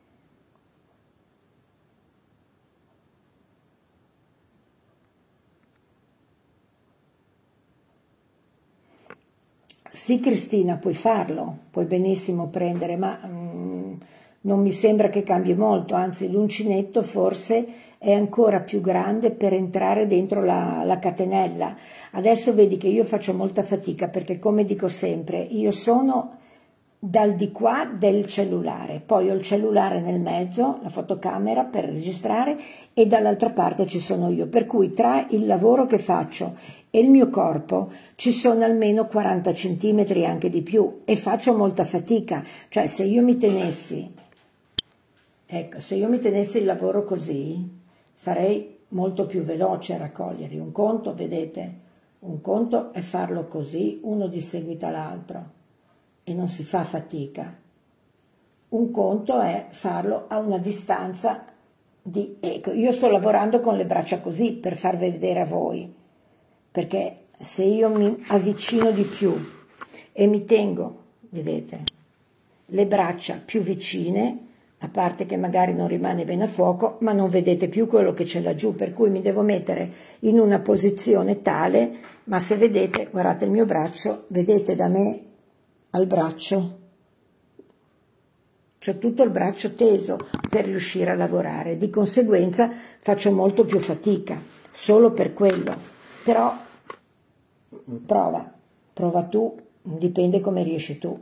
Sì Cristina, puoi farlo, puoi benissimo prendere, ma non mi sembra che cambi molto, anzi l'uncinetto forse è ancora più grande per entrare dentro la catenella. Adesso vedi che io faccio molta fatica perché, come dico sempre, io sono dal di qua del cellulare, poi ho il cellulare nel mezzo, la fotocamera per registrare e dall'altra parte ci sono io, per cui tra il lavoro che faccio e il mio corpo ci sono almeno 40 centimetri, anche di più, e faccio molta fatica. Cioè se io mi tenessi, ecco, se io mi tenessi il lavoro così, farei molto più veloce a raccogliere. Un conto, vedete, un conto è farlo così, uno di seguito all'altro, e non si fa fatica. Un conto è farlo a una distanza di, ecco, io sto lavorando con le braccia così per farvi vedere a voi, perché se io mi avvicino di più e mi tengo, vedete, le braccia più vicine, a parte che magari non rimane bene a fuoco, ma non vedete più quello che c'è laggiù, per cui mi devo mettere in una posizione tale, ma se vedete, guardate il mio braccio, vedete da me al braccio, c'ho tutto il braccio teso per riuscire a lavorare, di conseguenza faccio molto più fatica, solo per quello, però prova tu, dipende come riesci tu.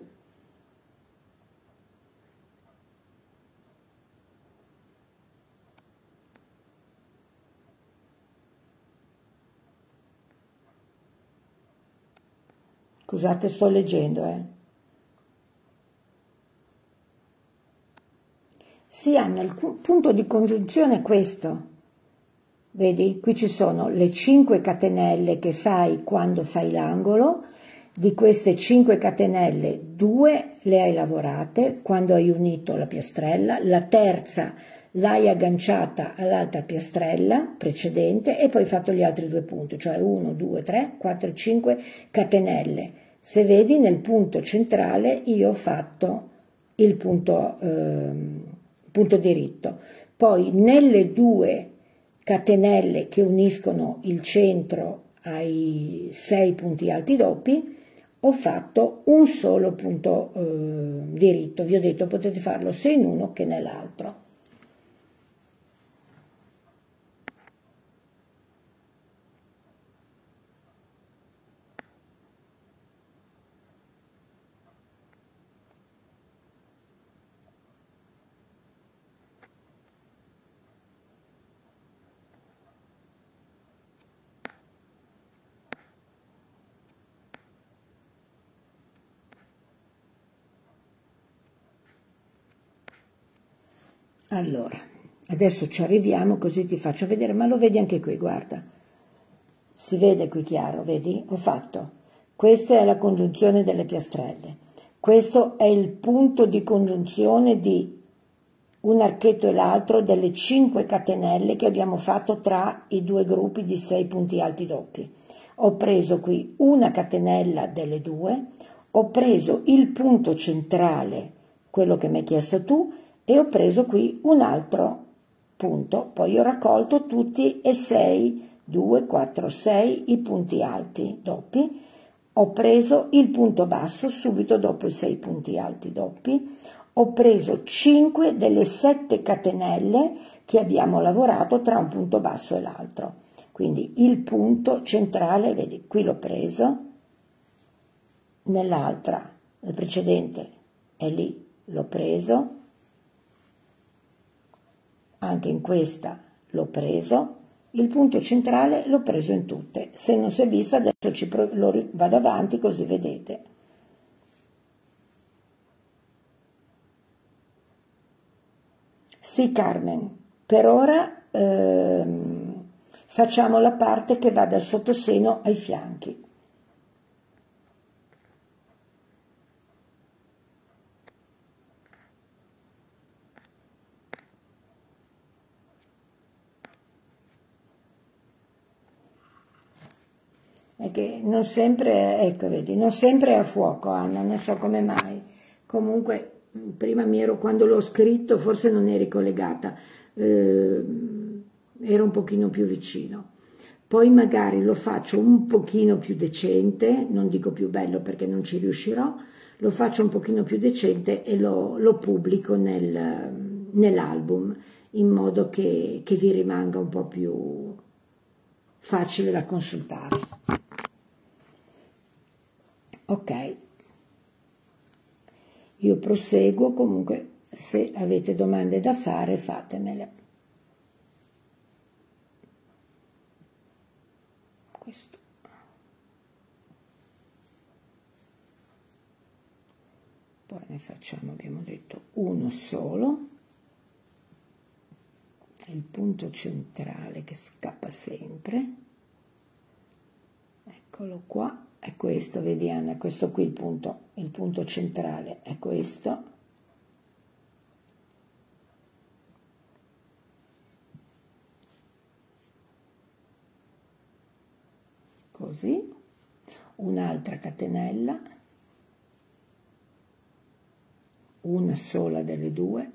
Scusate, sto leggendo, Sì, Anna, il punto di congiunzione è questo. Vedi, qui ci sono le 5 catenelle che fai quando fai l'angolo. Di queste 5 catenelle, 2 le hai lavorate quando hai unito la piastrella, la terza l'hai agganciata all'altra piastrella precedente e poi hai fatto gli altri 2 punti, cioè 1, 2, 3, 4, 5 catenelle. Se vedi, nel punto centrale io ho fatto il punto diritto. Poi nelle 2 catenelle che uniscono il centro ai 6 punti alti doppi ho fatto un solo punto diritto. Vi ho detto potete farlo sia in uno che nell'altro. Allora, adesso ci arriviamo, così ti faccio vedere, ma lo vedi anche qui, guarda. Si vede qui chiaro, vedi? Ho fatto. Questa è la congiunzione delle piastrelle. Questo è il punto di congiunzione di un archetto e l'altro delle 5 catenelle che abbiamo fatto tra i 2 gruppi di 6 punti alti doppi. Ho preso qui una catenella delle 2, ho preso il punto centrale, quello che mi hai chiesto tu, e ho preso qui un altro punto, poi ho raccolto tutti e 6, 2, 4, 6 i punti alti doppi, ho preso il punto basso subito dopo i 6 punti alti doppi, ho preso 5 delle 7 catenelle che abbiamo lavorato tra un punto basso e l'altro, quindi il punto centrale, vedi, qui l'ho preso, nell'altra, nel precedente è lì, l'ho preso, anche in questa l'ho preso, il punto centrale l'ho preso in tutte. Se non si è vista adesso vado avanti così vedete. Sì, Carmen, per ora facciamo la parte che va dal sottoseno ai fianchi. È che non sempre, ecco vedi, non sempre è a fuoco, Anna, non so come mai. Comunque, prima quando l'ho scritto, forse non eri collegata, ero un pochino più vicino. Poi magari lo faccio un pochino più decente, non dico più bello perché non ci riuscirò, lo faccio un pochino più decente e lo pubblico nell'album, in modo che vi rimanga un po' più facile da consultare. Ok, io proseguo, comunque se avete domande da fare fatemele. Questo. Poi ne facciamo, abbiamo detto, uno solo, il punto centrale che scappa sempre, eccolo qua. È questo, vedi Anna, questo qui il punto centrale è questo. Così, un'altra catenella, una sola delle 2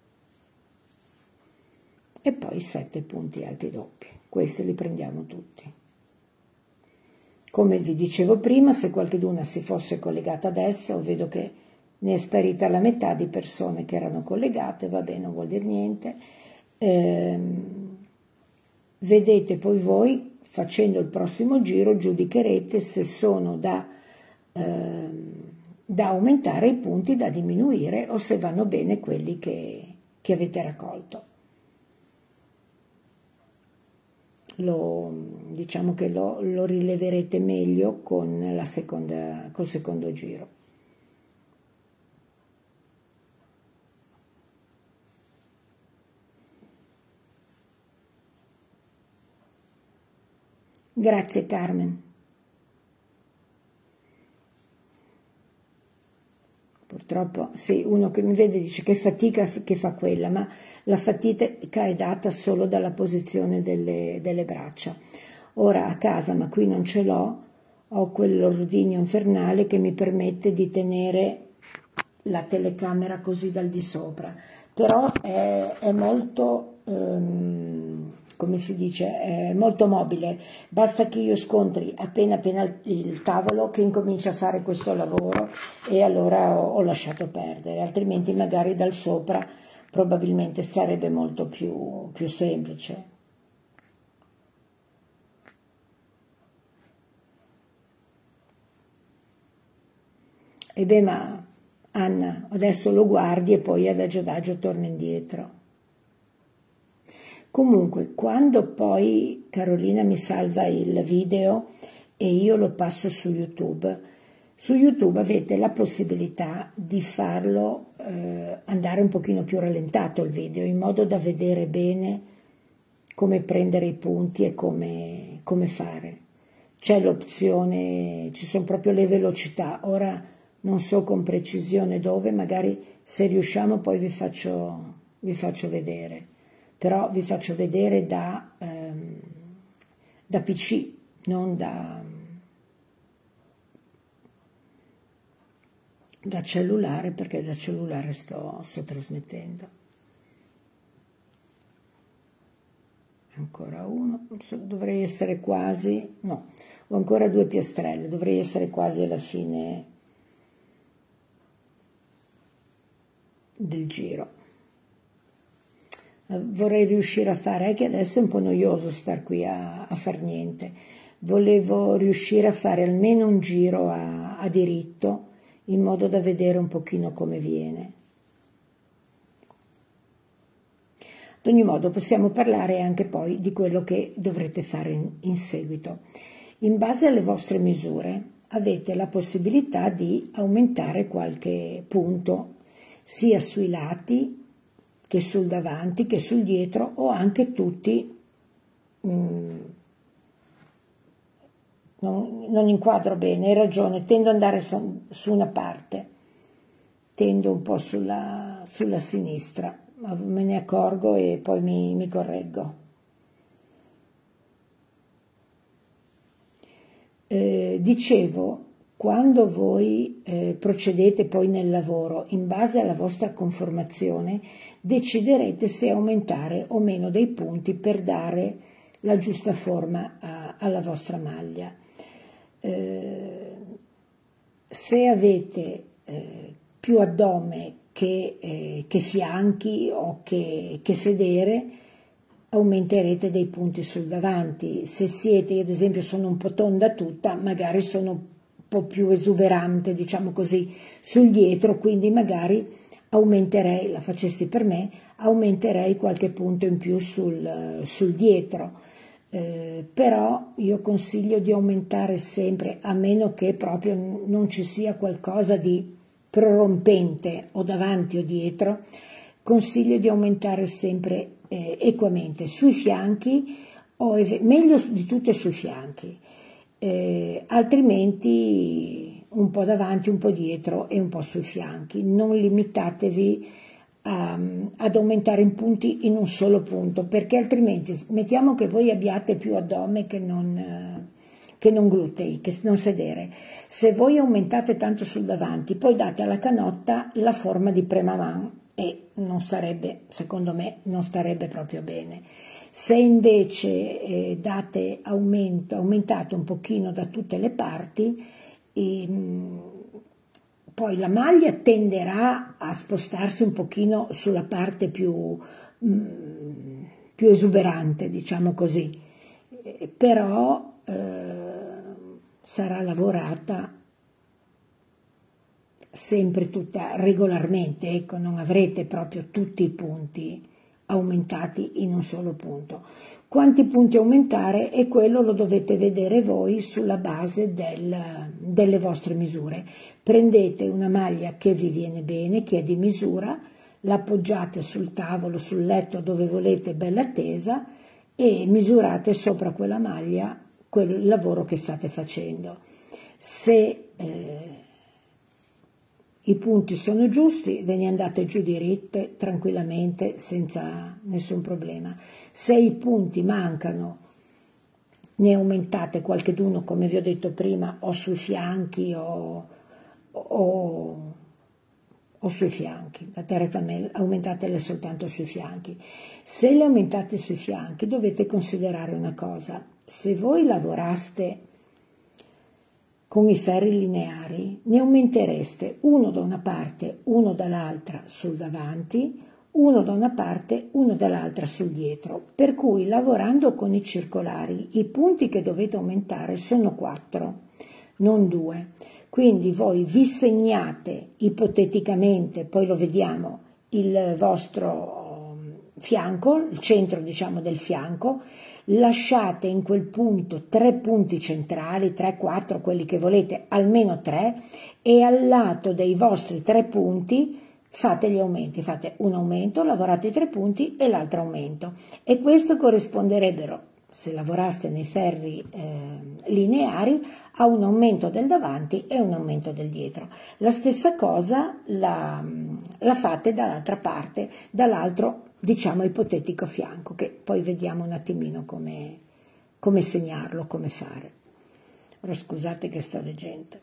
e poi 7 punti alti doppi. Questi li prendiamo tutti. Come vi dicevo prima, se qualcuna si fosse collegata adesso, vedo che ne è sparita la metà di persone che erano collegate, va bene, non vuol dire niente. Vedete poi voi, facendo il prossimo giro, giudicherete se sono da aumentare i punti, da diminuire, o se vanno bene quelli che avete raccolto. Diciamo che lo rileverete meglio col secondo giro. Grazie Carmen. Purtroppo, sì, uno che mi vede dice che fatica che fa quella, ma la fatica è data solo dalla posizione delle braccia. Ora a casa, ma qui non ce l'ho, ho quell'ordigno infernale che mi permette di tenere la telecamera così dal di sopra, però è molto, come si dice, è molto mobile, basta che io scontri appena il tavolo che incomincia a fare questo lavoro e allora ho lasciato perdere, altrimenti magari dal sopra probabilmente sarebbe molto più semplice. E beh, ma Anna, adesso lo guardi e poi adagio adagio torna indietro. Comunque, quando poi Carolina mi salva il video e io lo passo su YouTube avete la possibilità di farlo andare un pochino più rallentato il video, in modo da vedere bene come prendere i punti e come fare. C'è l'opzione, ci sono proprio le velocità, ora non so con precisione dove, magari se riusciamo poi vi faccio vedere, però vi faccio vedere da PC, non da cellulare, perché da cellulare sto trasmettendo. Ancora uno, dovrei essere quasi, no, ho ancora 2 piastrelle, dovrei essere quasi alla fine del giro. Vorrei riuscire a fare, che adesso è un po' noioso star qui a far niente, volevo riuscire a fare almeno un giro a diritto, in modo da vedere un pochino come viene. Ad ogni modo possiamo parlare anche poi di quello che dovrete fare in seguito. In base alle vostre misure avete la possibilità di aumentare qualche punto, sia sui lati che sul davanti che sul dietro, o anche tutti. Non inquadro bene, hai ragione, tendo ad andare su una parte, tendo un po' sulla sinistra, ma me ne accorgo e poi mi correggo. Dicevo, quando voi procedete poi nel lavoro, in base alla vostra conformazione, deciderete se aumentare o meno dei punti per dare la giusta forma alla vostra maglia. Se avete più addome che fianchi o che sedere, aumenterete dei punti sul davanti. Se siete, ad esempio, sono un po' tonda tutta, magari sono un po' più esuberante, diciamo così, sul dietro, quindi magari aumenterei, la facessi per me, aumenterei qualche punto in più sul dietro. Però io consiglio di aumentare sempre, a meno che proprio non ci sia qualcosa di prorompente o davanti o dietro, consiglio di aumentare sempre equamente sui fianchi, o meglio di tutto sui fianchi, altrimenti un po' davanti, un po' dietro e un po' sui fianchi. Non limitatevi ad aumentare in punti in un solo punto, perché altrimenti, mettiamo che voi abbiate più addome che non glutei, che non sedere, se voi aumentate tanto sul davanti, poi date alla canotta la forma di premaman e non starebbe, secondo me, non starebbe proprio bene. Se invece aumentate un pochino da tutte le parti, poi la maglia tenderà a spostarsi un pochino sulla parte più esuberante, diciamo così, però sarà lavorata sempre tutta regolarmente, ecco, non avrete proprio tutti i punti aumentati in un solo punto. Quanti punti aumentare, e quello lo dovete vedere voi sulla base delle vostre misure. Prendete una maglia che vi viene bene, che è di misura, l'appoggiate sul tavolo, sul letto, dove volete, bella tesa, e misurate sopra quella maglia il lavoro che state facendo. Se i punti sono giusti, ve ne andate giù diritte tranquillamente senza nessun problema. Se i punti mancano, ne aumentate qualcheduno, come vi ho detto prima, o sui fianchi o sui fianchi, la terra aumentatele soltanto sui fianchi. Se le aumentate sui fianchi dovete considerare una cosa: se voi lavoraste con i ferri lineari, ne aumentereste uno da una parte, uno dall'altra sul davanti, uno da una parte, uno dall'altra sul dietro, per cui lavorando con i circolari i punti che dovete aumentare sono 4, non 2. Quindi voi vi segnate ipoteticamente, poi lo vediamo, il vostro fianco, il centro diciamo del fianco, lasciate in quel punto 3 punti centrali, 3, 4, quelli che volete, almeno 3, e al lato dei vostri 3 punti fate gli aumenti, fate un aumento, lavorate i 3 punti e l'altro aumento, e questo corrisponderebbero, se lavoraste nei ferri lineari, a un aumento del davanti e un aumento del dietro. La stessa cosa la fate dall'altra parte, dall'altro diciamo ipotetico fianco, che poi vediamo un attimino come segnarlo, come fare. Ora scusate che sto leggendo.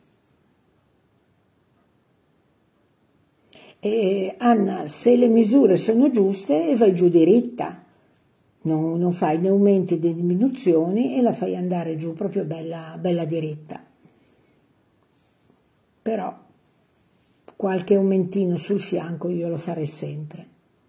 E Anna, se le misure sono giuste vai giù diritta, non fai né aumenti né diminuzioni e la fai andare giù proprio bella, bella diritta. Però qualche aumentino sul fianco io lo farei sempre.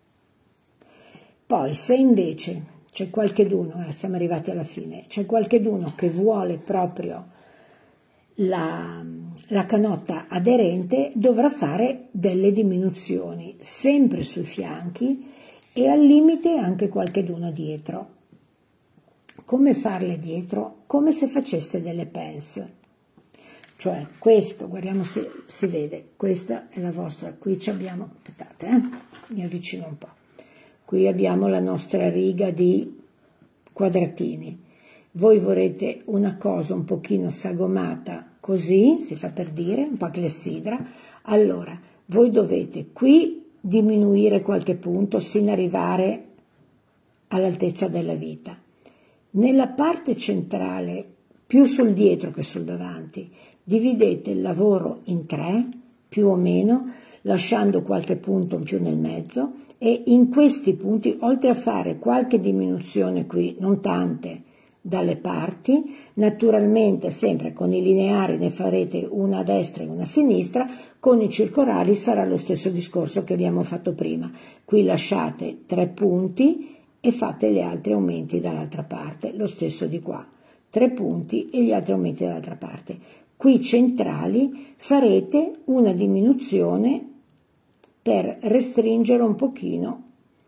Poi se invece c'è qualcheduno, siamo arrivati alla fine, c'è qualcheduno che vuole proprio la canotta aderente, dovrà fare delle diminuzioni sempre sui fianchi e al limite anche qualcheduno dietro. Come farle dietro? Come se faceste delle pence. Cioè questo, guardiamo se si vede, questa è la vostra, qui abbiamo, aspettate, mi avvicino un po', qui abbiamo la nostra riga di quadratini. Voi vorrete una cosa un pochino sagomata così, si fa per dire, un po' clessidra, allora voi dovete qui diminuire qualche punto sino ad arrivare all'altezza della vita. Nella parte centrale, più sul dietro che sul davanti, dividete il lavoro in 3, più o meno, lasciando qualche punto in più nel mezzo, e in questi punti, oltre a fare qualche diminuzione qui, non tante, dalle parti, naturalmente sempre con i lineari ne farete una a destra e una a sinistra, con i circolari sarà lo stesso discorso che abbiamo fatto prima. Qui lasciate 3 punti e fate gli altri aumenti dall'altra parte, lo stesso di qua, 3 punti e gli altri aumenti dall'altra parte. Qui centrali farete una diminuzione per restringere un pochino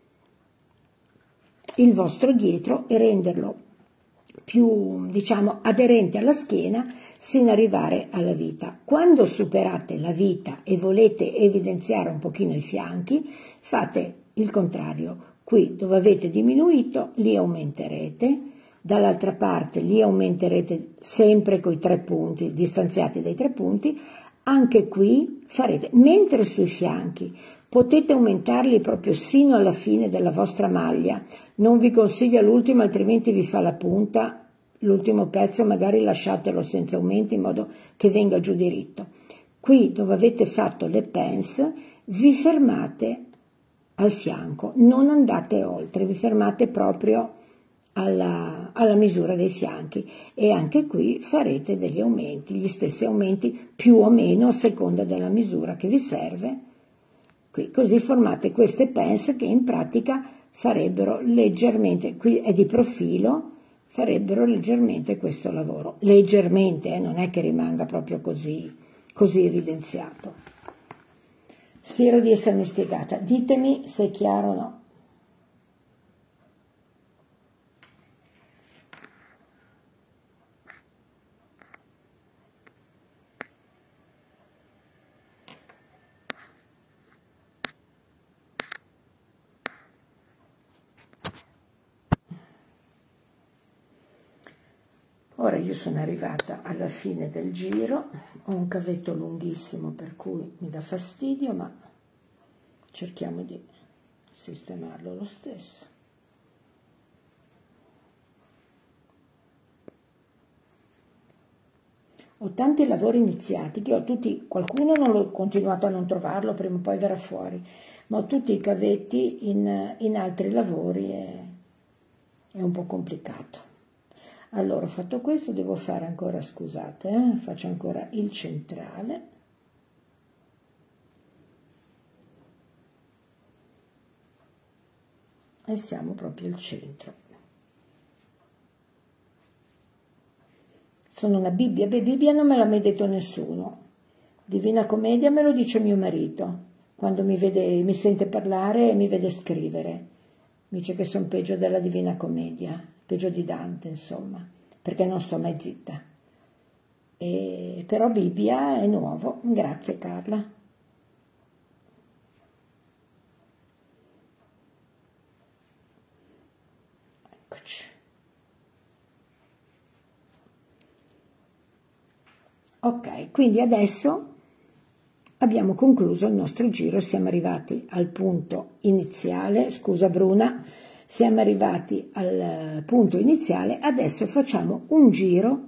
il vostro dietro e renderlo più, diciamo, aderente alla schiena sino ad arrivare alla vita. Quando superate la vita e volete evidenziare un pochino i fianchi, fate il contrario. Qui dove avete diminuito, li aumenterete, dall'altra parte li aumenterete sempre con i 3 punti, distanziati dai 3 punti, anche qui farete, mentre sui fianchi potete aumentarli proprio sino alla fine della vostra maglia. Non vi consiglio l'ultimo, altrimenti vi fa la punta. L'ultimo pezzo magari lasciatelo senza aumenti in modo che venga giù diritto. Qui dove avete fatto le pence vi fermate al fianco, non andate oltre, vi fermate proprio alla misura dei fianchi, e anche qui farete degli aumenti, gli stessi aumenti più o meno a seconda della misura che vi serve. Qui così formate queste pence che in pratica farebbero leggermente, qui è di profilo, farebbero leggermente questo lavoro, leggermente, non è che rimanga proprio così evidenziato. Spero di essermi spiegata, ditemi se è chiaro o no. Ora io sono arrivata alla fine del giro, ho un cavetto lunghissimo per cui mi dà fastidio, ma cerchiamo di sistemarlo lo stesso. Ho tanti lavori iniziati, che ho tutti, qualcuno non l'ho continuato a non trovarlo, prima o poi verrà fuori, ma ho tutti i cavetti in altri lavori e è un po' complicato. Allora, ho fatto questo, devo fare ancora, scusate, faccio ancora il centrale. E siamo proprio al centro. Sono una Bibbia, beh, Bibbia non me l'ha mai detto nessuno. Divina Commedia me lo dice mio marito, quando mi vede, mi sente parlare e mi vede scrivere. Mi dice che sono peggio della Divina Commedia, peggio di Dante, insomma, perché non sto mai zitta. Però Bibbia è nuovo, grazie Carla. Eccoci. Ok, quindi adesso abbiamo concluso il nostro giro, siamo arrivati al punto iniziale, scusa Bruna, siamo arrivati al punto iniziale, adesso facciamo un giro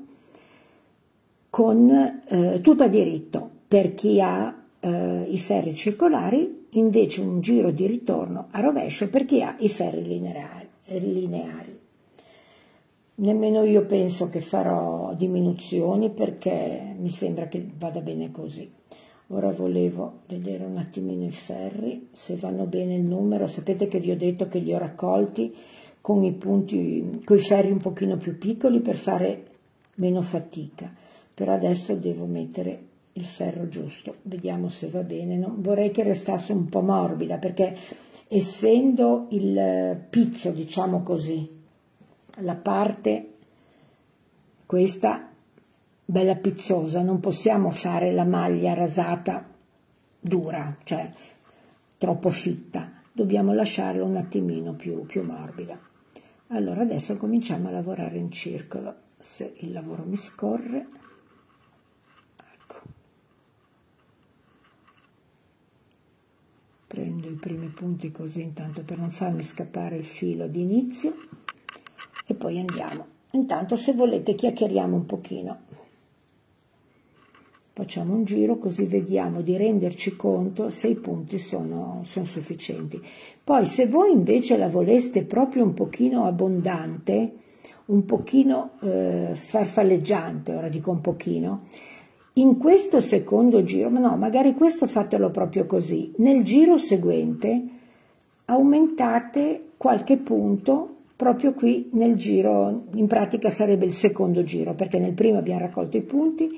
con tutto a diritto, per chi ha i ferri circolari, invece un giro di ritorno a rovescio per chi ha i ferri lineari. Nemmeno io penso che farò diminuzioni perché mi sembra che vada bene così. Ora volevo vedere un attimino i ferri, se vanno bene il numero. Sapete che vi ho detto che li ho raccolti con i punti, con i ferri un pochino più piccoli per fare meno fatica. Però adesso devo mettere il ferro giusto, vediamo se va bene. Non vorrei che restasse un po' morbida perché essendo il pizzo, diciamo così, la parte questa bella pizzosa, non possiamo fare la maglia rasata dura, cioè troppo fitta, dobbiamo lasciarla un attimino più morbida. Allora adesso cominciamo a lavorare in circolo, se il lavoro mi scorre. Ecco. Prendo i primi punti così intanto per non farmi scappare il filo di inizio e poi andiamo. Intanto se volete chiacchieriamo un pochino. Facciamo un giro così vediamo di renderci conto se i punti sono sufficienti. Poi se voi invece la voleste proprio un pochino abbondante, un pochino sfarfalleggiante, ora dico un pochino, in questo secondo giro, no, magari questo fatelo proprio così, nel giro seguente aumentate qualche punto proprio qui nel giro, in pratica sarebbe il secondo giro, perché nel primo abbiamo raccolto i punti,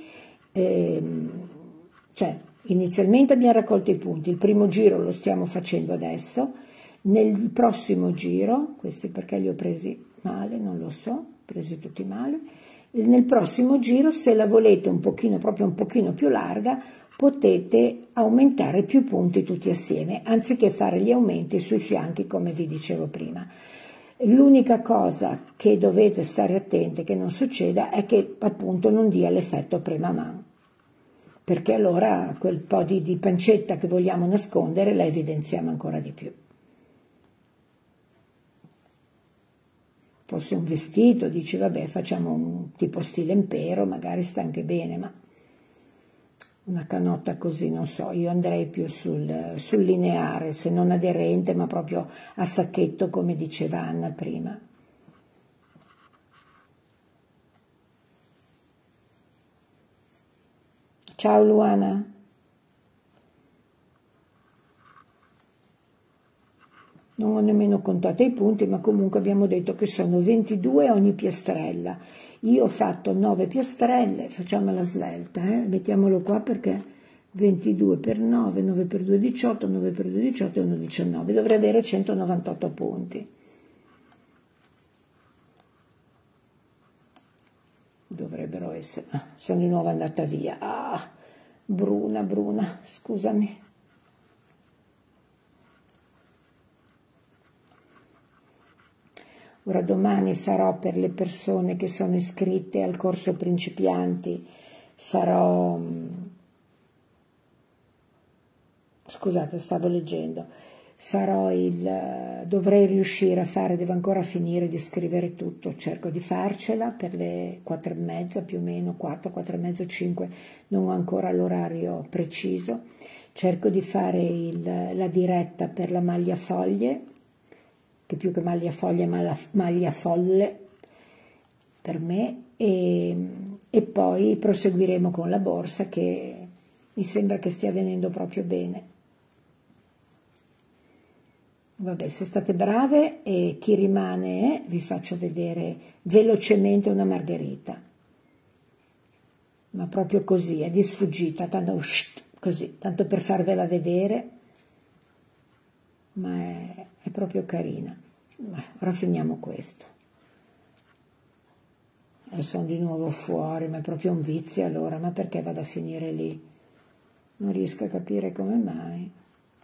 cioè inizialmente abbiamo raccolto i punti, il primo giro lo stiamo facendo adesso, nel prossimo giro, questi perché li ho presi male, non lo so, presi tutti male, nel prossimo giro se la volete un pochino, proprio un pochino più larga, potete aumentare più punti tutti assieme, anziché fare gli aumenti sui fianchi come vi dicevo prima. L'unica cosa che dovete stare attenti che non succeda è che appunto non dia l'effetto prema-man, perché allora quel po' di pancetta che vogliamo nascondere la evidenziamo ancora di più. Fosse un vestito, dici vabbè facciamo un tipo stile impero, magari sta anche bene, ma una canotta così non so, io andrei più sul lineare, se non aderente ma proprio a sacchetto come diceva Anna prima. Ciao Luana. Non ho nemmeno contato i punti, ma comunque abbiamo detto che sono 22 ogni piastrella. Io ho fatto 9 piastrelle, facciamo la svelta, mettiamolo qua perché 22 per 9, 9 per 2 18, 9 per 2 18 e 1 19, dovrei avere 198 punti. Dovrebbero essere, sono di nuovo andata via, Bruna, scusami. Ora domani farò per le persone che sono iscritte al corso principianti, farò, scusate, stavo leggendo, dovrei riuscire a fare, devo ancora finire di scrivere tutto, cerco di farcela per le 4:30 più o meno, 4, 4:30, 5, non ho ancora l'orario preciso, cerco di fare la diretta per la maglia foglie, che più che maglia foglie è maglia folle per me, e poi proseguiremo con la borsa che mi sembra che stia venendo proprio bene. Vabbè, se state brave e chi rimane vi faccio vedere velocemente una margherita, ma proprio così, è di sfuggita, tanto, così, tanto per farvela vedere, ma è proprio carina. Ora finiamo questo. E sono di nuovo fuori, ma è proprio un vizio allora, ma perché vado a finire lì? Non riesco a capire come mai.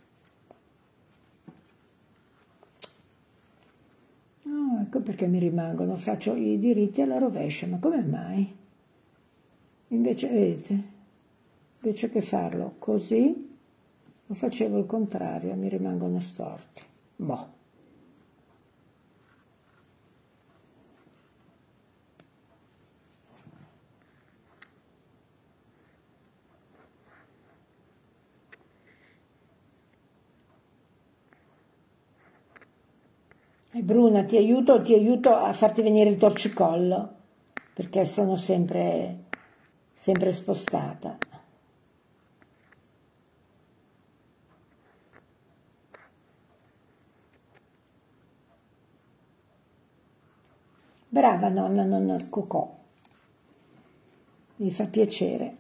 Oh, ecco perché mi rimangono, faccio i diritti alla rovescia, ma come mai? Invece, vedete, invece che farlo così, lo facevo il contrario, mi rimangono storti. Boh. Bruna, ti aiuto a farti venire il torcicollo, perché sono sempre spostata. Brava nonna Cocò, mi fa piacere.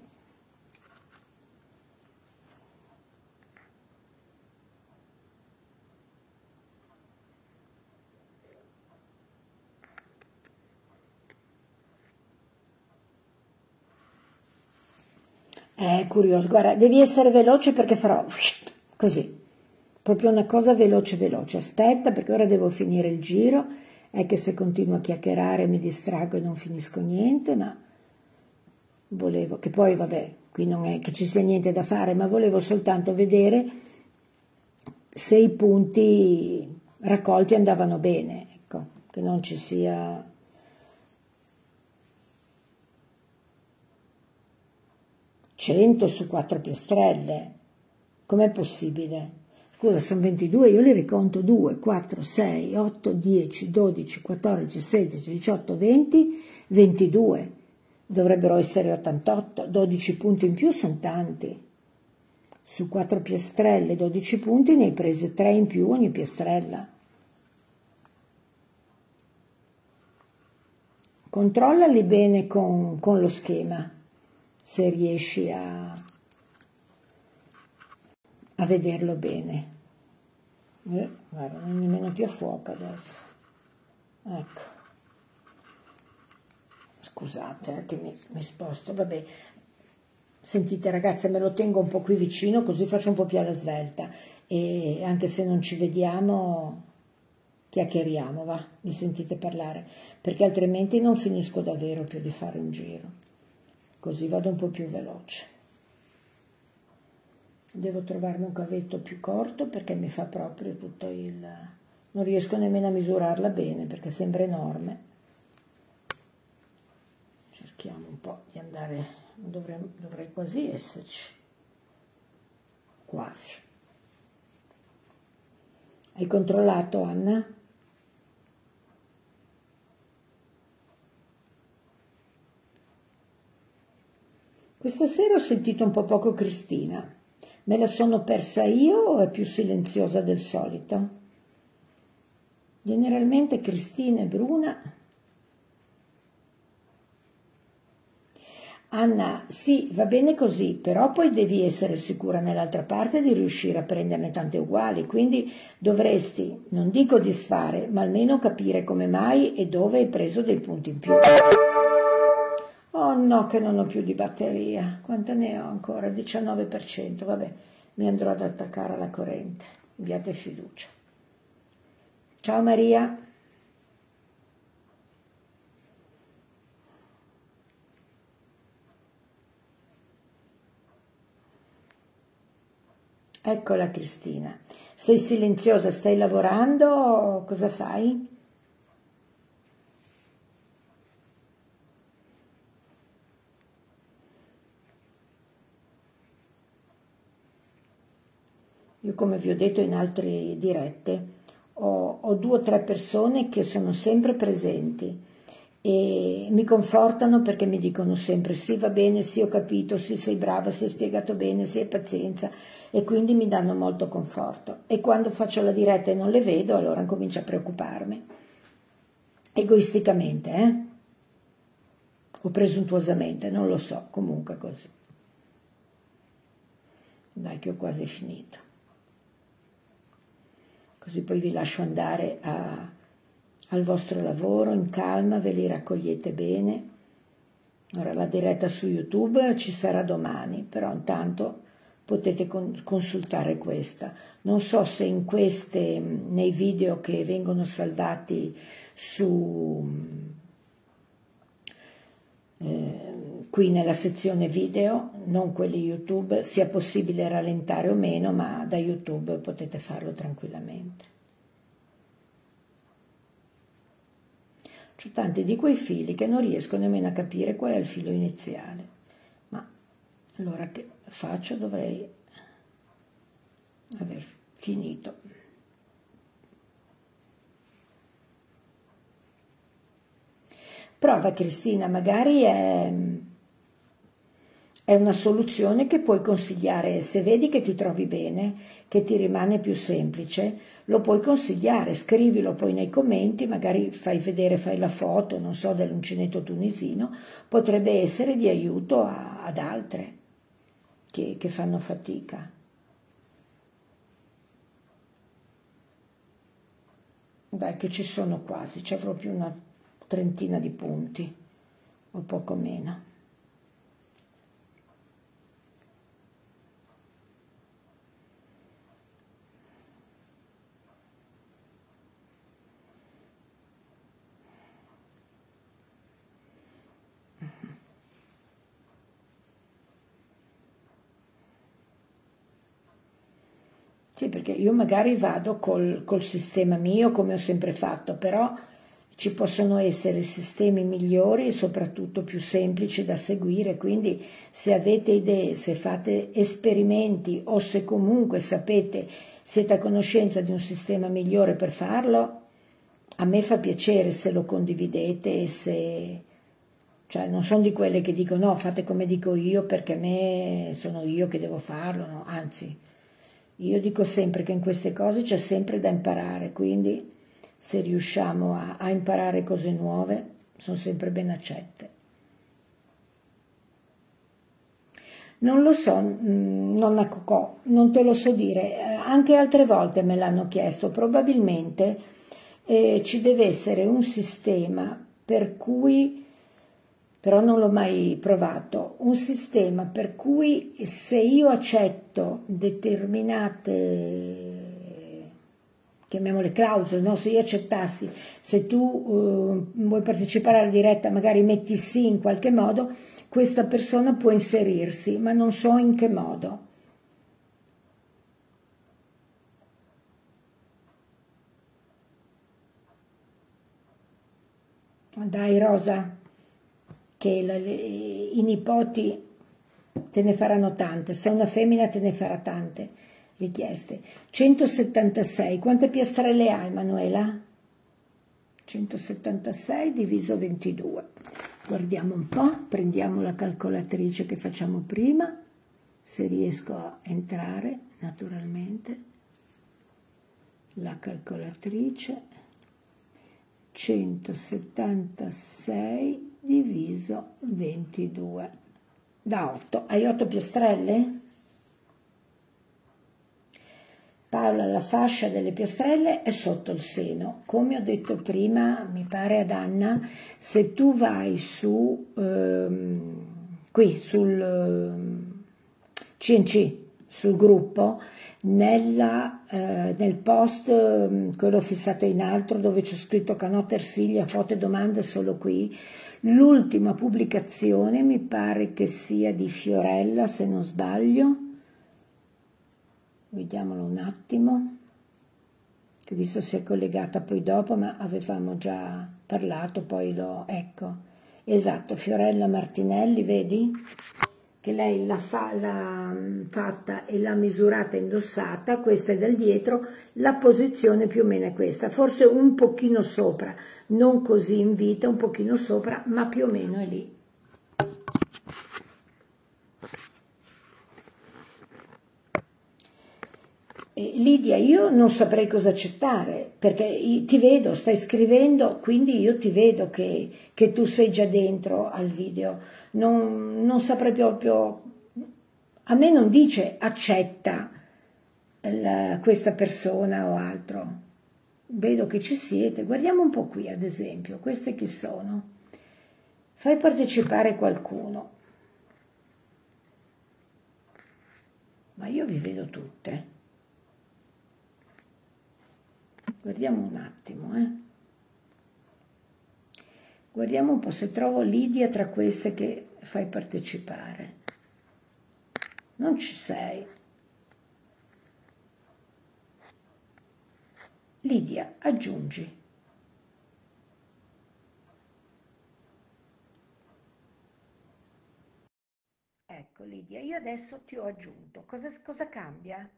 È curioso, guarda, devi essere veloce perché farò così, proprio una cosa veloce, aspetta perché ora devo finire il giro, è che se continuo a chiacchierare mi distraggo e non finisco niente, ma volevo, che poi vabbè, qui non è che ci sia niente da fare, ma volevo soltanto vedere se i punti raccolti andavano bene, ecco, che non ci sia... 100 su 4 piastrelle, com'è possibile? Scusa, sono 22, io li riconto 2, 4, 6, 8, 10, 12, 14, 16, 18, 20, 22, dovrebbero essere 88, 12 punti in più sono tanti, su 4 piastrelle 12 punti ne hai prese 3 in più ogni piastrella. Controllali bene con lo schema, se riesci a vederlo bene. Guarda, non è nemmeno più a fuoco adesso. Ecco. Scusate che mi sposto, vabbè. Sentite ragazze, me lo tengo un po' qui vicino così faccio un po' più alla svelta e anche se non ci vediamo chiacchieriamo, va? Mi sentite parlare? Perché altrimenti non finisco davvero più di fare un giro. Così vado un po' più veloce. Devo trovarmi un cavetto più corto perché mi fa proprio tutto il... non riesco nemmeno a misurarla bene perché sembra enorme. Cerchiamo un po' di andare, dovrei quasi esserci. Quasi. Hai controllato, Anna? Questa sera ho sentito un po' poco Cristina. Me la sono persa io o è più silenziosa del solito? Generalmente Cristina e Bruna. Anna, sì, va bene così, però poi devi essere sicura nell'altra parte di riuscire a prenderne tante uguali, quindi dovresti, non dico disfare, ma almeno capire come mai e dove hai preso dei punti in più. Oh no, che non ho più di batteria. Quanta ne ho ancora? 19%. Vabbè, mi andrò ad attaccare alla corrente. Abbiate fiducia. Ciao Maria. Eccola Cristina. Sei silenziosa, stai lavorando o cosa fai? Io, come vi ho detto in altre dirette, ho 2 o 3 persone che sono sempre presenti e mi confortano perché mi dicono sempre sì, va bene, sì, ho capito, sì, sei brava, sì, hai spiegato bene, sì, hai pazienza, e quindi mi danno molto conforto. E quando faccio la diretta e non le vedo, allora comincio a preoccuparmi, egoisticamente, o presuntuosamente, non lo so, comunque così. Dai che ho quasi finito. Così poi vi lascio andare al vostro lavoro in calma, ve li raccogliete bene. Ora la diretta su YouTube ci sarà domani, però intanto potete consultare questa. Non so se nei video che vengono salvati qui nella sezione video, non quelli YouTube, sia possibile rallentare o meno, ma da YouTube potete farlo tranquillamente. C'ho tanti di quei fili che non riesco nemmeno a capire qual è il filo iniziale, ma allora che faccio? Dovrei aver finito. Prova Cristina, magari è una soluzione che puoi consigliare. Se vedi che ti trovi bene, che ti rimane più semplice, lo puoi consigliare, scrivilo poi nei commenti, magari fai vedere, fai la foto, non so, dell'uncinetto tunisino, potrebbe essere di aiuto ad altre che fanno fatica. Dai, che ci sono quasi, c'è proprio una trentina di punti, o poco meno. Sì, perché io magari vado col sistema mio come ho sempre fatto, però ci possono essere sistemi migliori e soprattutto più semplici da seguire, quindi se avete idee, se fate esperimenti o se comunque siete a conoscenza di un sistema migliore per farlo, a me fa piacere se lo condividete e cioè non sono di quelle che dicono no, fate come dico io perché sono io che devo farlo, no, anzi. Io dico sempre che in queste cose c'è sempre da imparare, quindi se riusciamo a imparare cose nuove, sono sempre ben accette. Non lo so, nonna Cocò, non te lo so dire, anche altre volte me l'hanno chiesto, probabilmente ci deve essere un sistema per cui, però non l'ho mai provato, un sistema per cui se io accetto determinate, chiamiamole clausole, no? Se io accettassi, se tu vuoi partecipare alla diretta, magari metti sì in qualche modo, questa persona può inserirsi, ma non so in che modo. Dai Rosa, che i nipoti te ne faranno tante, se è una femmina te ne farà tante richieste. 176, quante piastrelle hai Manuela? 176 diviso 22. Guardiamo un po', prendiamo la calcolatrice che facciamo prima, se riesco a entrare naturalmente. La calcolatrice, 176 diviso 22, da 8. Hai 8 piastrelle? Paola, la fascia delle piastrelle è sotto il seno. Come ho detto prima, mi pare ad Anna, se tu vai qui sul CNC, sul gruppo, nel post, quello fissato in alto, dove c'è scritto Canotta Ersilia, foto e domande solo qui, l'ultima pubblicazione mi pare che sia di Fiorella, se non sbaglio, Vediamolo un attimo, che ho visto si è collegata poi dopo, ma avevamo già parlato, poi ecco, esatto, Fiorella Martinelli, vedi? Che lei l'ha fatta e l'ha misurata e indossata, questa è dal dietro, la posizione più o meno è questa, forse un pochino sopra, non così in vita, un pochino sopra, ma più o meno è lì. Lidia, io non saprei cosa accettare, perché ti vedo, stai scrivendo, quindi io ti vedo che tu sei già dentro al video. Non saprei proprio, a me non dice accetta questa persona o altro. Vedo che ci siete, guardiamo un po' qui ad esempio, queste chi sono? Fai partecipare qualcuno. Ma io vi vedo tutte. Guardiamo un attimo, Guardiamo un po' se trovo Lidia tra queste che fai partecipare. Non ci sei. Lidia, aggiungi. Ecco Lidia, io adesso ti ho aggiunto. Cosa cambia?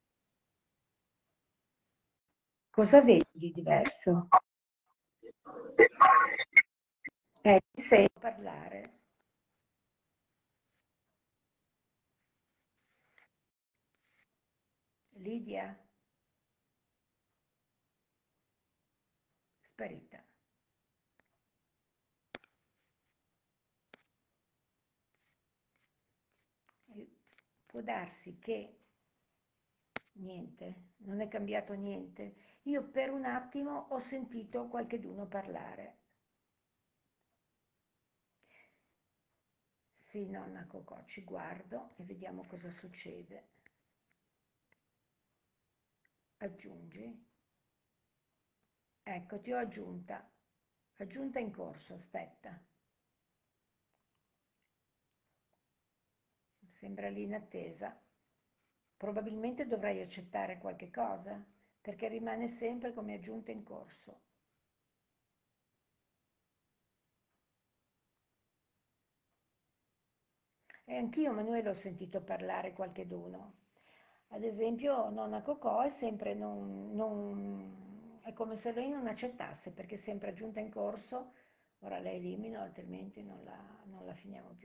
Cosa vedi di diverso? Ti sento parlare. Lidia, sparita. Può darsi che niente, non è cambiato niente. Io per un attimo ho sentito qualcheduno parlare. Sì, nonna Cocò, ci guardo e vediamo cosa succede. Aggiungi. Ecco, ti ho aggiunta. Aggiunta in corso, aspetta. Sembra lì in attesa. Probabilmente dovrai accettare qualche cosa, perché rimane sempre come aggiunta in corso. E anch'io, Manuele, ho sentito parlare qualcheduno. Ad esempio, nonna Cocò è sempre è come se lei non accettasse, perché è sempre aggiunta in corso. Ora la elimino, altrimenti non la finiamo più.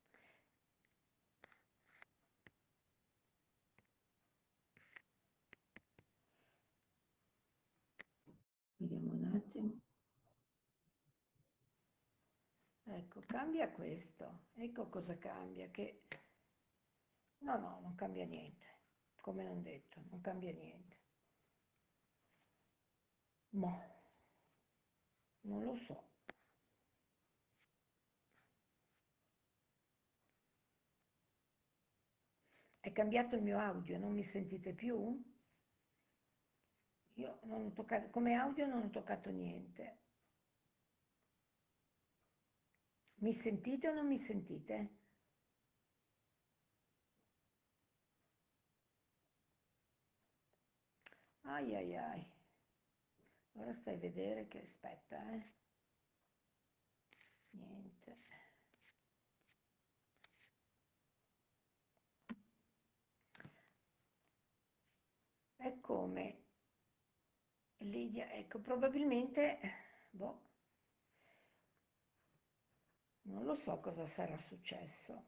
Vediamo un attimo. Ecco, cambia questo. Ecco cosa cambia, che... No, no, non cambia niente. Come non detto, non cambia niente. Mo, non lo so. È cambiato il mio audio, non mi sentite più? Io non ho toccato, come audio non ho toccato niente. Mi sentite o non mi sentite? Ai ai ai. Ora stai a vedere che aspetta, Niente. È come Lidia, ecco, probabilmente, boh, non lo so cosa sarà successo.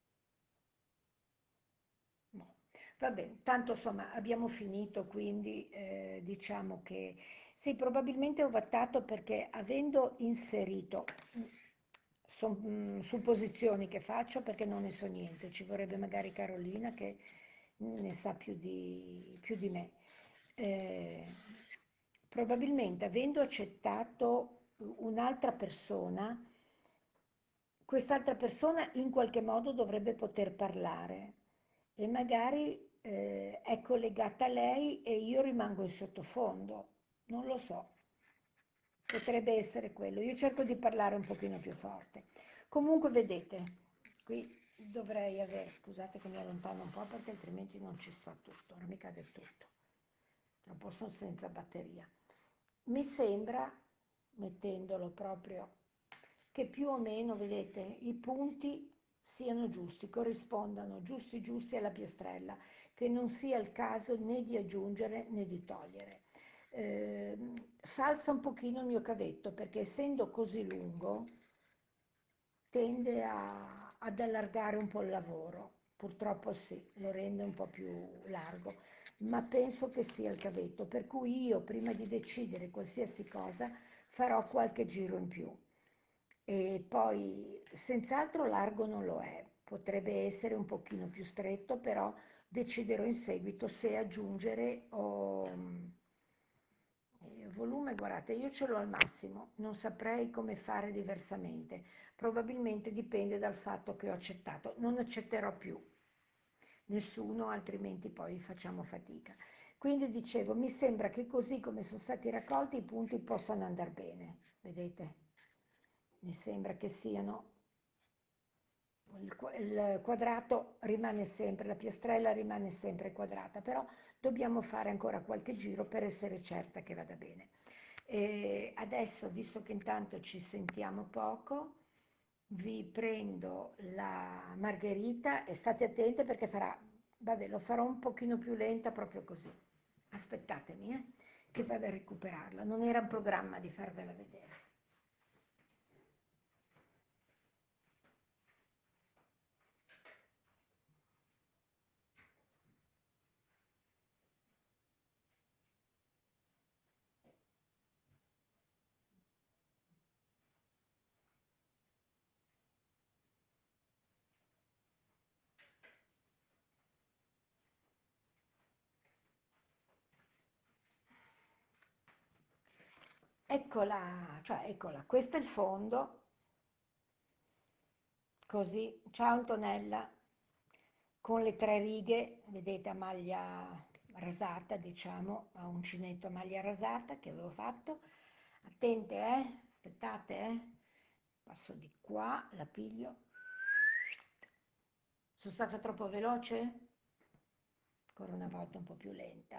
No. Va bene, tanto insomma abbiamo finito, quindi diciamo che sì, probabilmente ho vattato perché avendo inserito, sono supposizioni che faccio perché non ne so niente, ci vorrebbe magari Carolina che ne sa più di me. Eh, probabilmente avendo accettato un'altra persona, quest'altra persona in qualche modo dovrebbe poter parlare e magari è collegata a lei e io rimango in sottofondo. Non lo so, potrebbe essere quello. Io cerco di parlare un pochino più forte. Comunque vedete, qui dovrei avere, scusate che mi allontano un po' perché altrimenti non ci sta tutto, non mi cade tutto, troppo sono senza batteria. Mi sembra, mettendolo proprio, che più o meno, vedete, i punti siano giusti, corrispondano giusti giusti alla piastrella, che non sia il caso né di aggiungere né di togliere. Falsa un pochino il mio cavetto perché essendo così lungo tende ad allargare un po' il lavoro. Purtroppo sì, lo rende un po' più largo, ma penso che sia il cavetto, per cui io prima di decidere qualsiasi cosa farò qualche giro in più. E poi senz'altro largo non lo è, potrebbe essere un pochino più stretto, però deciderò in seguito se aggiungere o il volume, guardate, io ce l'ho al massimo, non saprei come fare diversamente. Probabilmente dipende dal fatto che ho accettato. Non accetterò più nessuno, altrimenti poi facciamo fatica. Quindi dicevo, mi sembra che così come sono stati raccolti i punti possano andare bene, vedete? Mi sembra che siano il quadrato rimane sempre, la piastrella rimane sempre quadrata, però dobbiamo fare ancora qualche giro per essere certa che vada bene. E adesso, visto che intanto ci sentiamo poco, vi prendo la margherita e state attente perché farà, vabbè, lo farò un pochino più lenta proprio così. Aspettatemi, che vado a recuperarla. Non era un programma di farvela vedere. Eccola, cioè eccola, questo è il fondo, così, ciao Antonella, con le tre righe, vedete a maglia rasata, diciamo, a uncinetto a maglia rasata che avevo fatto. Attente, aspettate, passo di qua, la piglio. Sono stata troppo veloce? Ancora una volta un po' più lenta,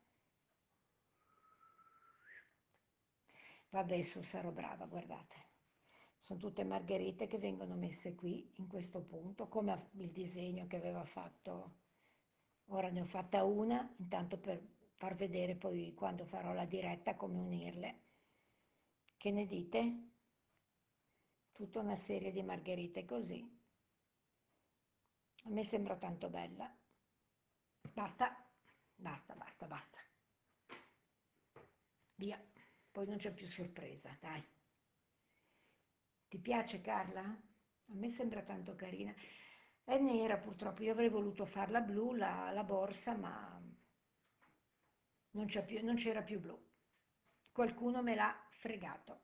Vabbè, adesso sarò brava, guardate. Sono tutte margherite che vengono messe qui, in questo punto, come il disegno che aveva fatto. Ora ne ho fatta una, intanto per far vedere poi quando farò la diretta come unirle. Che ne dite? Tutta una serie di margherite così. A me sembra tanto bella. Basta, basta, basta, basta. Via, poi non c'è più sorpresa, dai. Ti piace Carla? A me sembra tanto carina. È nera purtroppo, io avrei voluto farla blu, la borsa, ma non c'era più blu. Qualcuno me l'ha fregato.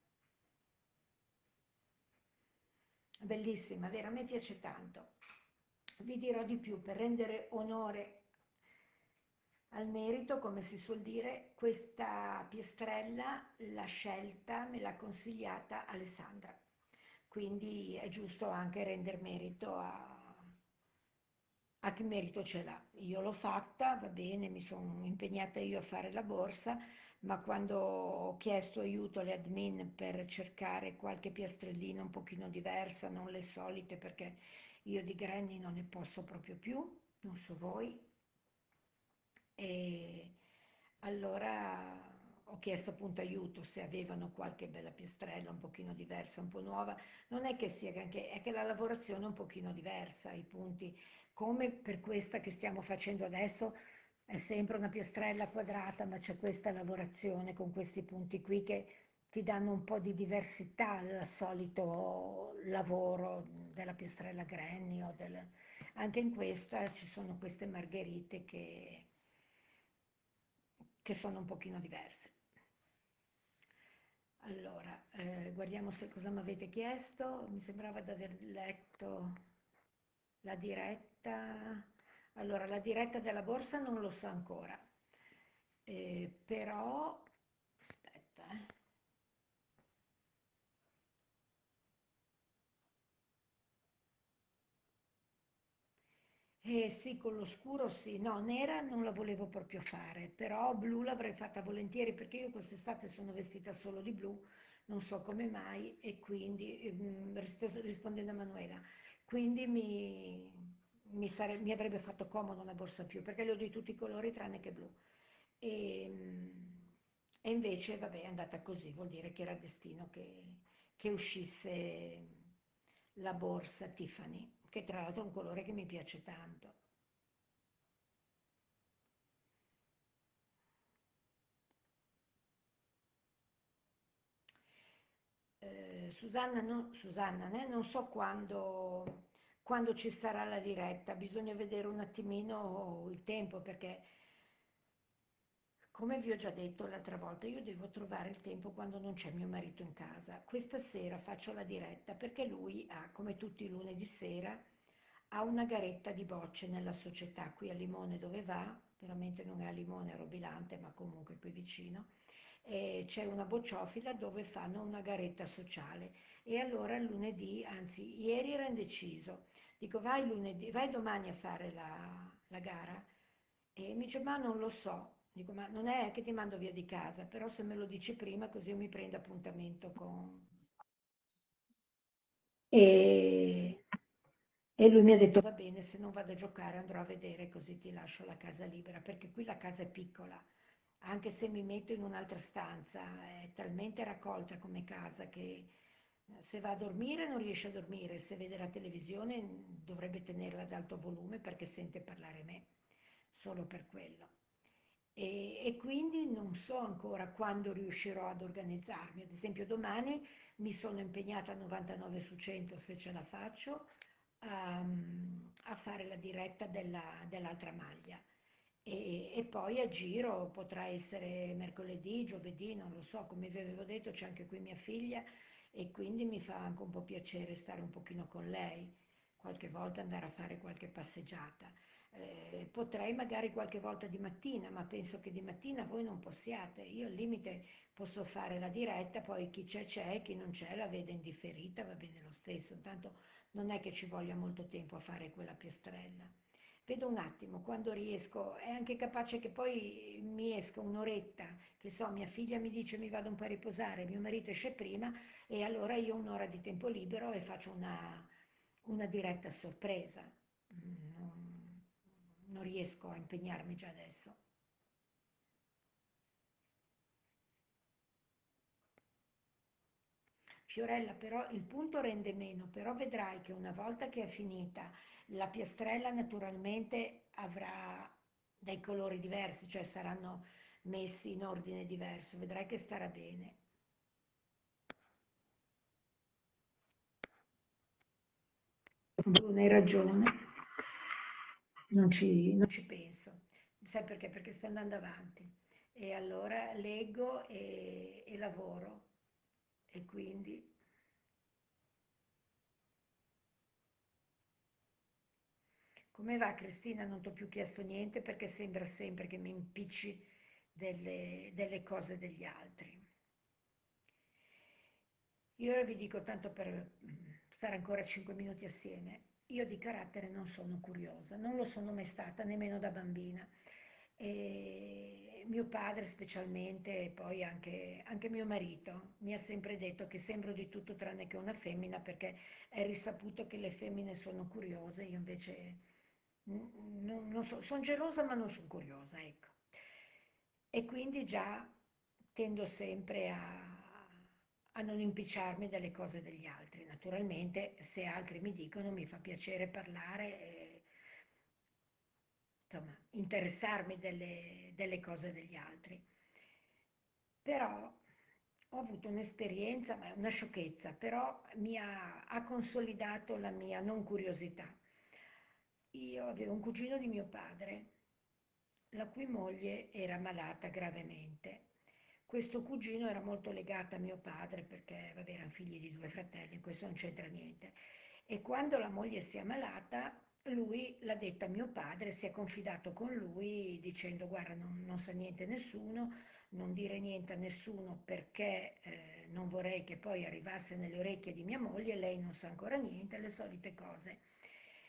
Bellissima, vero? A me piace tanto. Vi dirò di più, per rendere onore al merito, come si suol dire, questa piastrella, la scelta me l'ha consigliata Alessandra. Quindi è giusto anche rendere merito a chi merito ce l'ha. Io l'ho fatta, va bene, mi sono impegnata io a fare la borsa, ma quando ho chiesto aiuto alle admin per cercare qualche piastrellina un pochino diversa, non le solite, perché io di granny non ne posso proprio più, non so voi, e allora ho chiesto appunto aiuto se avevano qualche bella piastrella un pochino diversa, un po' nuova. Non è che sia granché, è che la lavorazione è un pochino diversa, i punti, come per questa che stiamo facendo adesso, è sempre una piastrella quadrata, ma c'è questa lavorazione con questi punti qui che ti danno un po' di diversità al solito lavoro della piastrella granny o del... Anche in questa ci sono queste margherite che sono un pochino diverse. Allora, guardiamo se cosa mi avete chiesto. Mi sembrava di aver letto la diretta. Allora, la diretta della borsa non lo so ancora. Però, aspetta, Eh sì, con lo scuro sì, no, nera non la volevo proprio fare, però blu l'avrei fatta volentieri perché io quest'estate sono vestita solo di blu, non so come mai, e quindi, rispondendo a Manuela, quindi mi avrebbe fatto comodo una borsa più, perché le ho di tutti i colori tranne che blu. E, e invece, vabbè, è andata così, vuol dire che era destino che uscisse la borsa Tiffany, che tra l'altro è un colore che mi piace tanto. Susanna, Susanna, non so quando ci sarà la diretta, bisogna vedere un attimino il tempo perché, come vi ho già detto l'altra volta, io devo trovare il tempo quando non c'è mio marito in casa. Questa sera faccio la diretta perché lui ha, come tutti i lunedì sera, ha una garetta di bocce nella società qui a Limone dove va, veramente non è a Limone, a Robilante, ma comunque qui vicino, e c'è una bocciofila dove fanno una garetta sociale. E allora lunedì, anzi ieri era indeciso, dico vai lunedì, vai domani a fare la gara? E mi dice ma non lo so. Dico ma non è che ti mando via di casa, però se me lo dici prima così io mi prendo appuntamento con... E, e lui mi ha detto va bene, se non vado a giocare andrò a vedere così ti lascio la casa libera, perché qui la casa è piccola, anche se mi metto in un'altra stanza, è talmente raccolta come casa che se va a dormire non riesce a dormire, se vede la televisione dovrebbe tenerla ad alto volume perché sente parlare me, solo per quello. E quindi non so ancora quando riuscirò ad organizzarmi. Ad esempio domani mi sono impegnata a 99 su 100 se ce la faccio a fare la diretta dell'altra maglia. E poi a giro potrà essere mercoledì, giovedì, non lo so, come vi avevo detto c'è anche qui mia figlia e quindi mi fa anche un po' piacere stare un pochino con lei, qualche volta andare a fare qualche passeggiata. Potrei magari qualche volta di mattina, ma penso che di mattina voi non possiate. Io al limite posso fare la diretta, poi chi c'è, chi non c'è la vede indifferita, va bene lo stesso. Intanto non è che ci voglia molto tempo a fare quella piastrella. Vedo un attimo quando riesco, è anche capace che poi mi esca un'oretta, che so, mia figlia mi dice mi vado un po' a riposare, mio marito esce prima e allora io ho un'ora di tempo libero e faccio una diretta a sorpresa. Non riesco a impegnarmi già adesso. Fiorella, però il punto rende meno, però vedrai che una volta che è finita, la piastrella naturalmente avrà dei colori diversi, cioè saranno messi in ordine diverso, vedrai che starà bene. Bruna, hai ragione, non ci penso. Sai perché? Perché sto andando avanti. E allora leggo e lavoro. E quindi come va Cristina? Non ti ho più chiesto niente perché sembra sempre che mi impicci delle cose degli altri. Io ora vi dico tanto per stare ancora 5 minuti assieme. Io di carattere non sono curiosa, non lo sono mai stata nemmeno da bambina. E mio padre specialmente, e poi anche mio marito, mi ha sempre detto che sembro di tutto tranne che una femmina perché è risaputo che le femmine sono curiose, io invece non so, sono gelosa ma non sono curiosa, ecco. E quindi già tendo sempre a non impicciarmi delle cose degli altri. Naturalmente, se altri mi dicono, mi fa piacere parlare e insomma, interessarmi delle cose degli altri. Però ho avuto un'esperienza, ma è una sciocchezza, però ha consolidato la mia non curiosità. Io avevo un cugino di mio padre la cui moglie era malata gravemente. Questo cugino era molto legato a mio padre perché, vabbè, erano figli di due fratelli, questo non c'entra niente. E quando la moglie si è ammalata, lui l'ha detto a mio padre, si è confidato con lui dicendo guarda, non sa niente nessuno, non dire niente a nessuno perché non vorrei che poi arrivasse nelle orecchie di mia moglie, lei non sa ancora niente, le solite cose.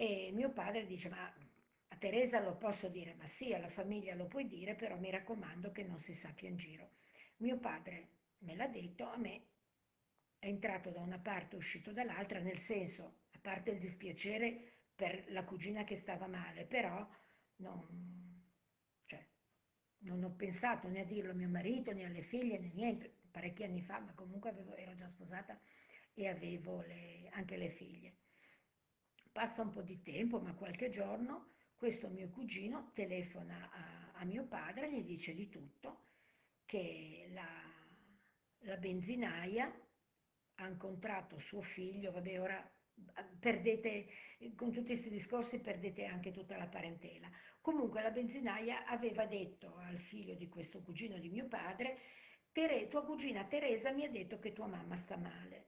E mio padre dice, ma a Teresa lo posso dire? Ma sì, alla famiglia lo puoi dire, però mi raccomando che non si sappia in giro. Mio padre me l'ha detto, a me è entrato da una parte, è uscito dall'altra, nel senso, a parte il dispiacere per la cugina che stava male, però non, cioè, non ho pensato né a dirlo a mio marito né alle figlie né niente, parecchi anni fa, ma comunque ero già sposata e avevo anche le figlie. Passa un po' di tempo, ma qualche giorno, questo mio cugino telefona a mio padre e gli dice di tutto, che la benzinaia ha incontrato suo figlio, vabbè ora perdete, con tutti questi discorsi perdete anche tutta la parentela. Comunque la benzinaia aveva detto al figlio di questo cugino di mio padre, tua cugina Teresa mi ha detto che tua mamma sta male.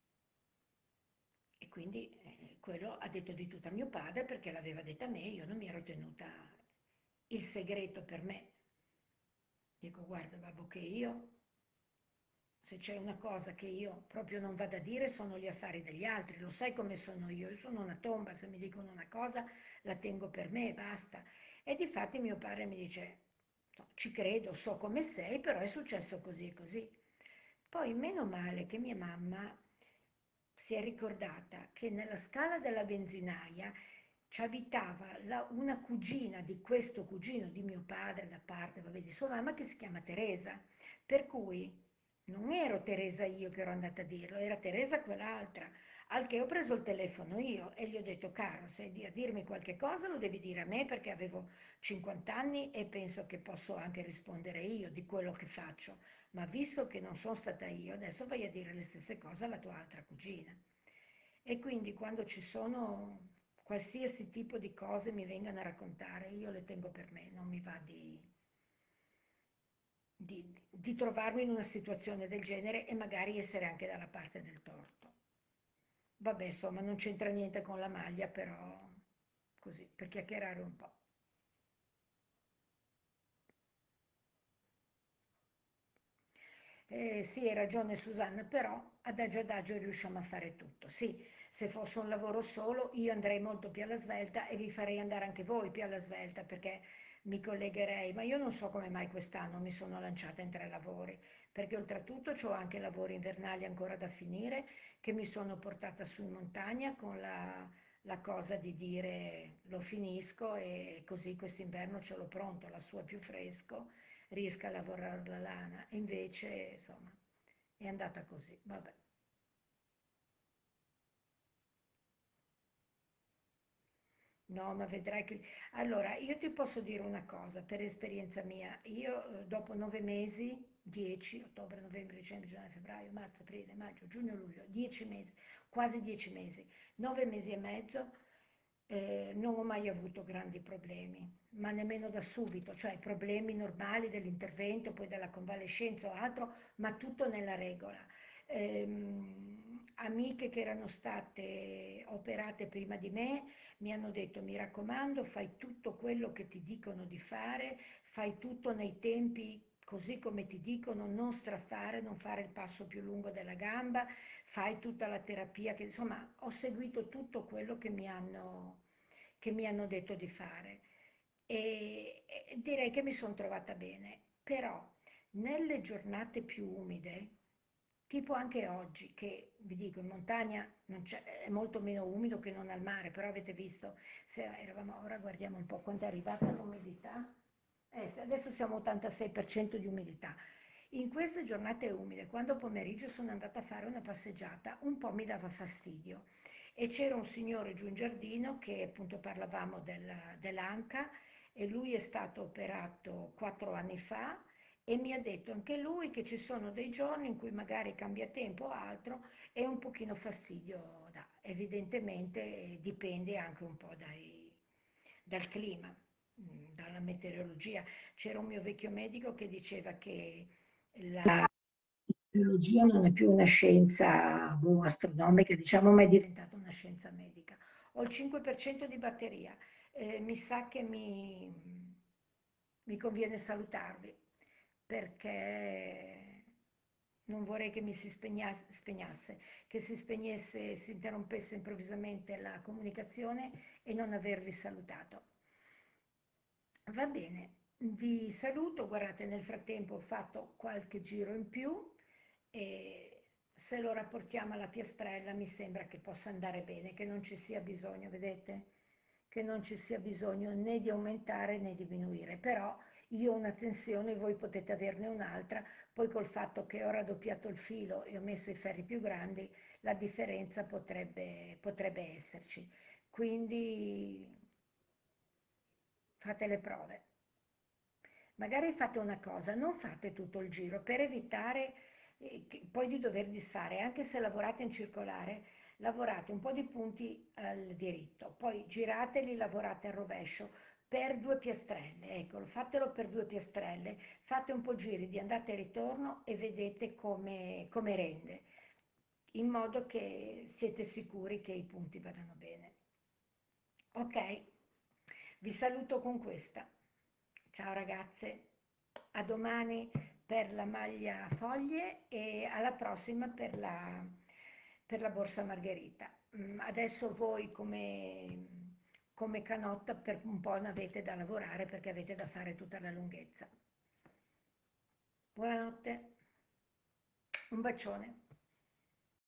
E quindi quello ha detto di tutto a mio padre perché l'aveva detta a me, io non mi ero tenuta il segreto per me. Dico, guarda babbo che io, se c'è una cosa che io proprio non vado a dire sono gli affari degli altri, lo sai come sono io sono una tomba, se mi dicono una cosa la tengo per me e basta. E difatti mio padre mi dice, no, ci credo, so come sei, però è successo così e così. Poi meno male che mia mamma si è ricordata che nella scala della benzinaia ci abitava una cugina di questo cugino di mio padre da parte, vabbè, di sua mamma che si chiama Teresa. Per cui non ero Teresa io che ero andata a dirlo, era Teresa quell'altra. Al che ho preso il telefono io e gli ho detto, caro, se a dirmi qualche cosa lo devi dire a me perché avevo 50 anni e penso che posso anche rispondere io di quello che faccio. Ma visto che non sono stata io, adesso vai a dire le stesse cose alla tua altra cugina. E quindi quando ci sono qualsiasi tipo di cose mi vengano a raccontare, io le tengo per me, non mi va di trovarmi in una situazione del genere e magari essere anche dalla parte del torto. Vabbè, insomma, non c'entra niente con la maglia, però così, per chiacchierare un po'. Sì, hai ragione Susanna, però adagio riusciamo a fare tutto. Sì, se fosse un lavoro solo io andrei molto più alla svelta e vi farei andare anche voi più alla svelta perché mi collegherei, ma io non so come mai quest'anno mi sono lanciata in 3 lavori, perché oltretutto ho anche lavori invernali ancora da finire che mi sono portata su in montagna con la cosa di dire lo finisco e così quest'inverno ce l'ho pronto, la sua è più fresco riesca a lavorare la lana. E invece, insomma, è andata così. Vabbè. No, ma vedrai che... Allora, io ti posso dire una cosa, per esperienza mia. Io dopo 9 mesi, 10, ottobre, novembre, dicembre, gennaio, febbraio, marzo, aprile, maggio, giugno, luglio, 10 mesi, quasi 10 mesi, 9 mesi e mezzo, non ho mai avuto grandi problemi, ma nemmeno da subito, cioè problemi normali dell'intervento, poi della convalescenza o altro, ma tutto nella regola. Amiche che erano state operate prima di me mi hanno detto, mi raccomando, fai tutto quello che ti dicono di fare, fai tutto nei tempi così come ti dicono, non strafare, non fare il passo più lungo della gamba, fai tutta la terapia, che insomma ho seguito tutto quello che mi hanno detto di fare e direi che mi sono trovata bene, però nelle giornate più umide, tipo anche oggi, che vi dico in montagna è molto meno umido che non al mare, però avete visto, se eravamo, ora guardiamo un po' quanto è arrivata l'umidità. Adesso siamo 86% di umidità. In queste giornate umide, quando pomeriggio sono andata a fare una passeggiata, un po' mi dava fastidio e c'era un signore giù in giardino che appunto parlavamo dell'anca e lui è stato operato 4 anni fa e mi ha detto anche lui che ci sono dei giorni in cui magari cambia tempo o altro e un pochino fastidio dà. Evidentemente dipende anche un po' dal clima, dalla meteorologia. C'era un mio vecchio medico che diceva che la biologia non è più una scienza astronomica, diciamo, ma è diventata una scienza medica. Ho il 5% di batteria, mi sa che mi conviene salutarvi perché Non vorrei che mi si spegnasse, che si spegnesse, si interrompesse improvvisamente la comunicazione e non avervi salutato. Va bene, vi saluto, guardate, nel frattempo ho fatto qualche giro in più e se lo rapportiamo alla piastrella mi sembra che possa andare bene, che non ci sia bisogno, vedete? Che non ci sia bisogno né di aumentare né di diminuire, però io ho una tensione, voi potete averne un'altra, poi col fatto che ho raddoppiato il filo e ho messo i ferri più grandi, la differenza potrebbe esserci. Quindi fate le prove. Magari fate una cosa, non fate tutto il giro per evitare poi di dover disfare, anche se lavorate in circolare, lavorate un po' di punti al diritto, poi girateli, lavorate al rovescio per due piastrelle, ecco, fatelo per due piastrelle, fate un po' giri di andata e ritorno e vedete come rende, in modo che siete sicuri che i punti vadano bene. Ok, vi saluto con questa. Ciao ragazze, a domani per la maglia a foglie e alla prossima per la borsa Margherita. Adesso voi come canotta per un po' ne avete da lavorare perché avete da fare tutta la lunghezza. Buonanotte, un bacione.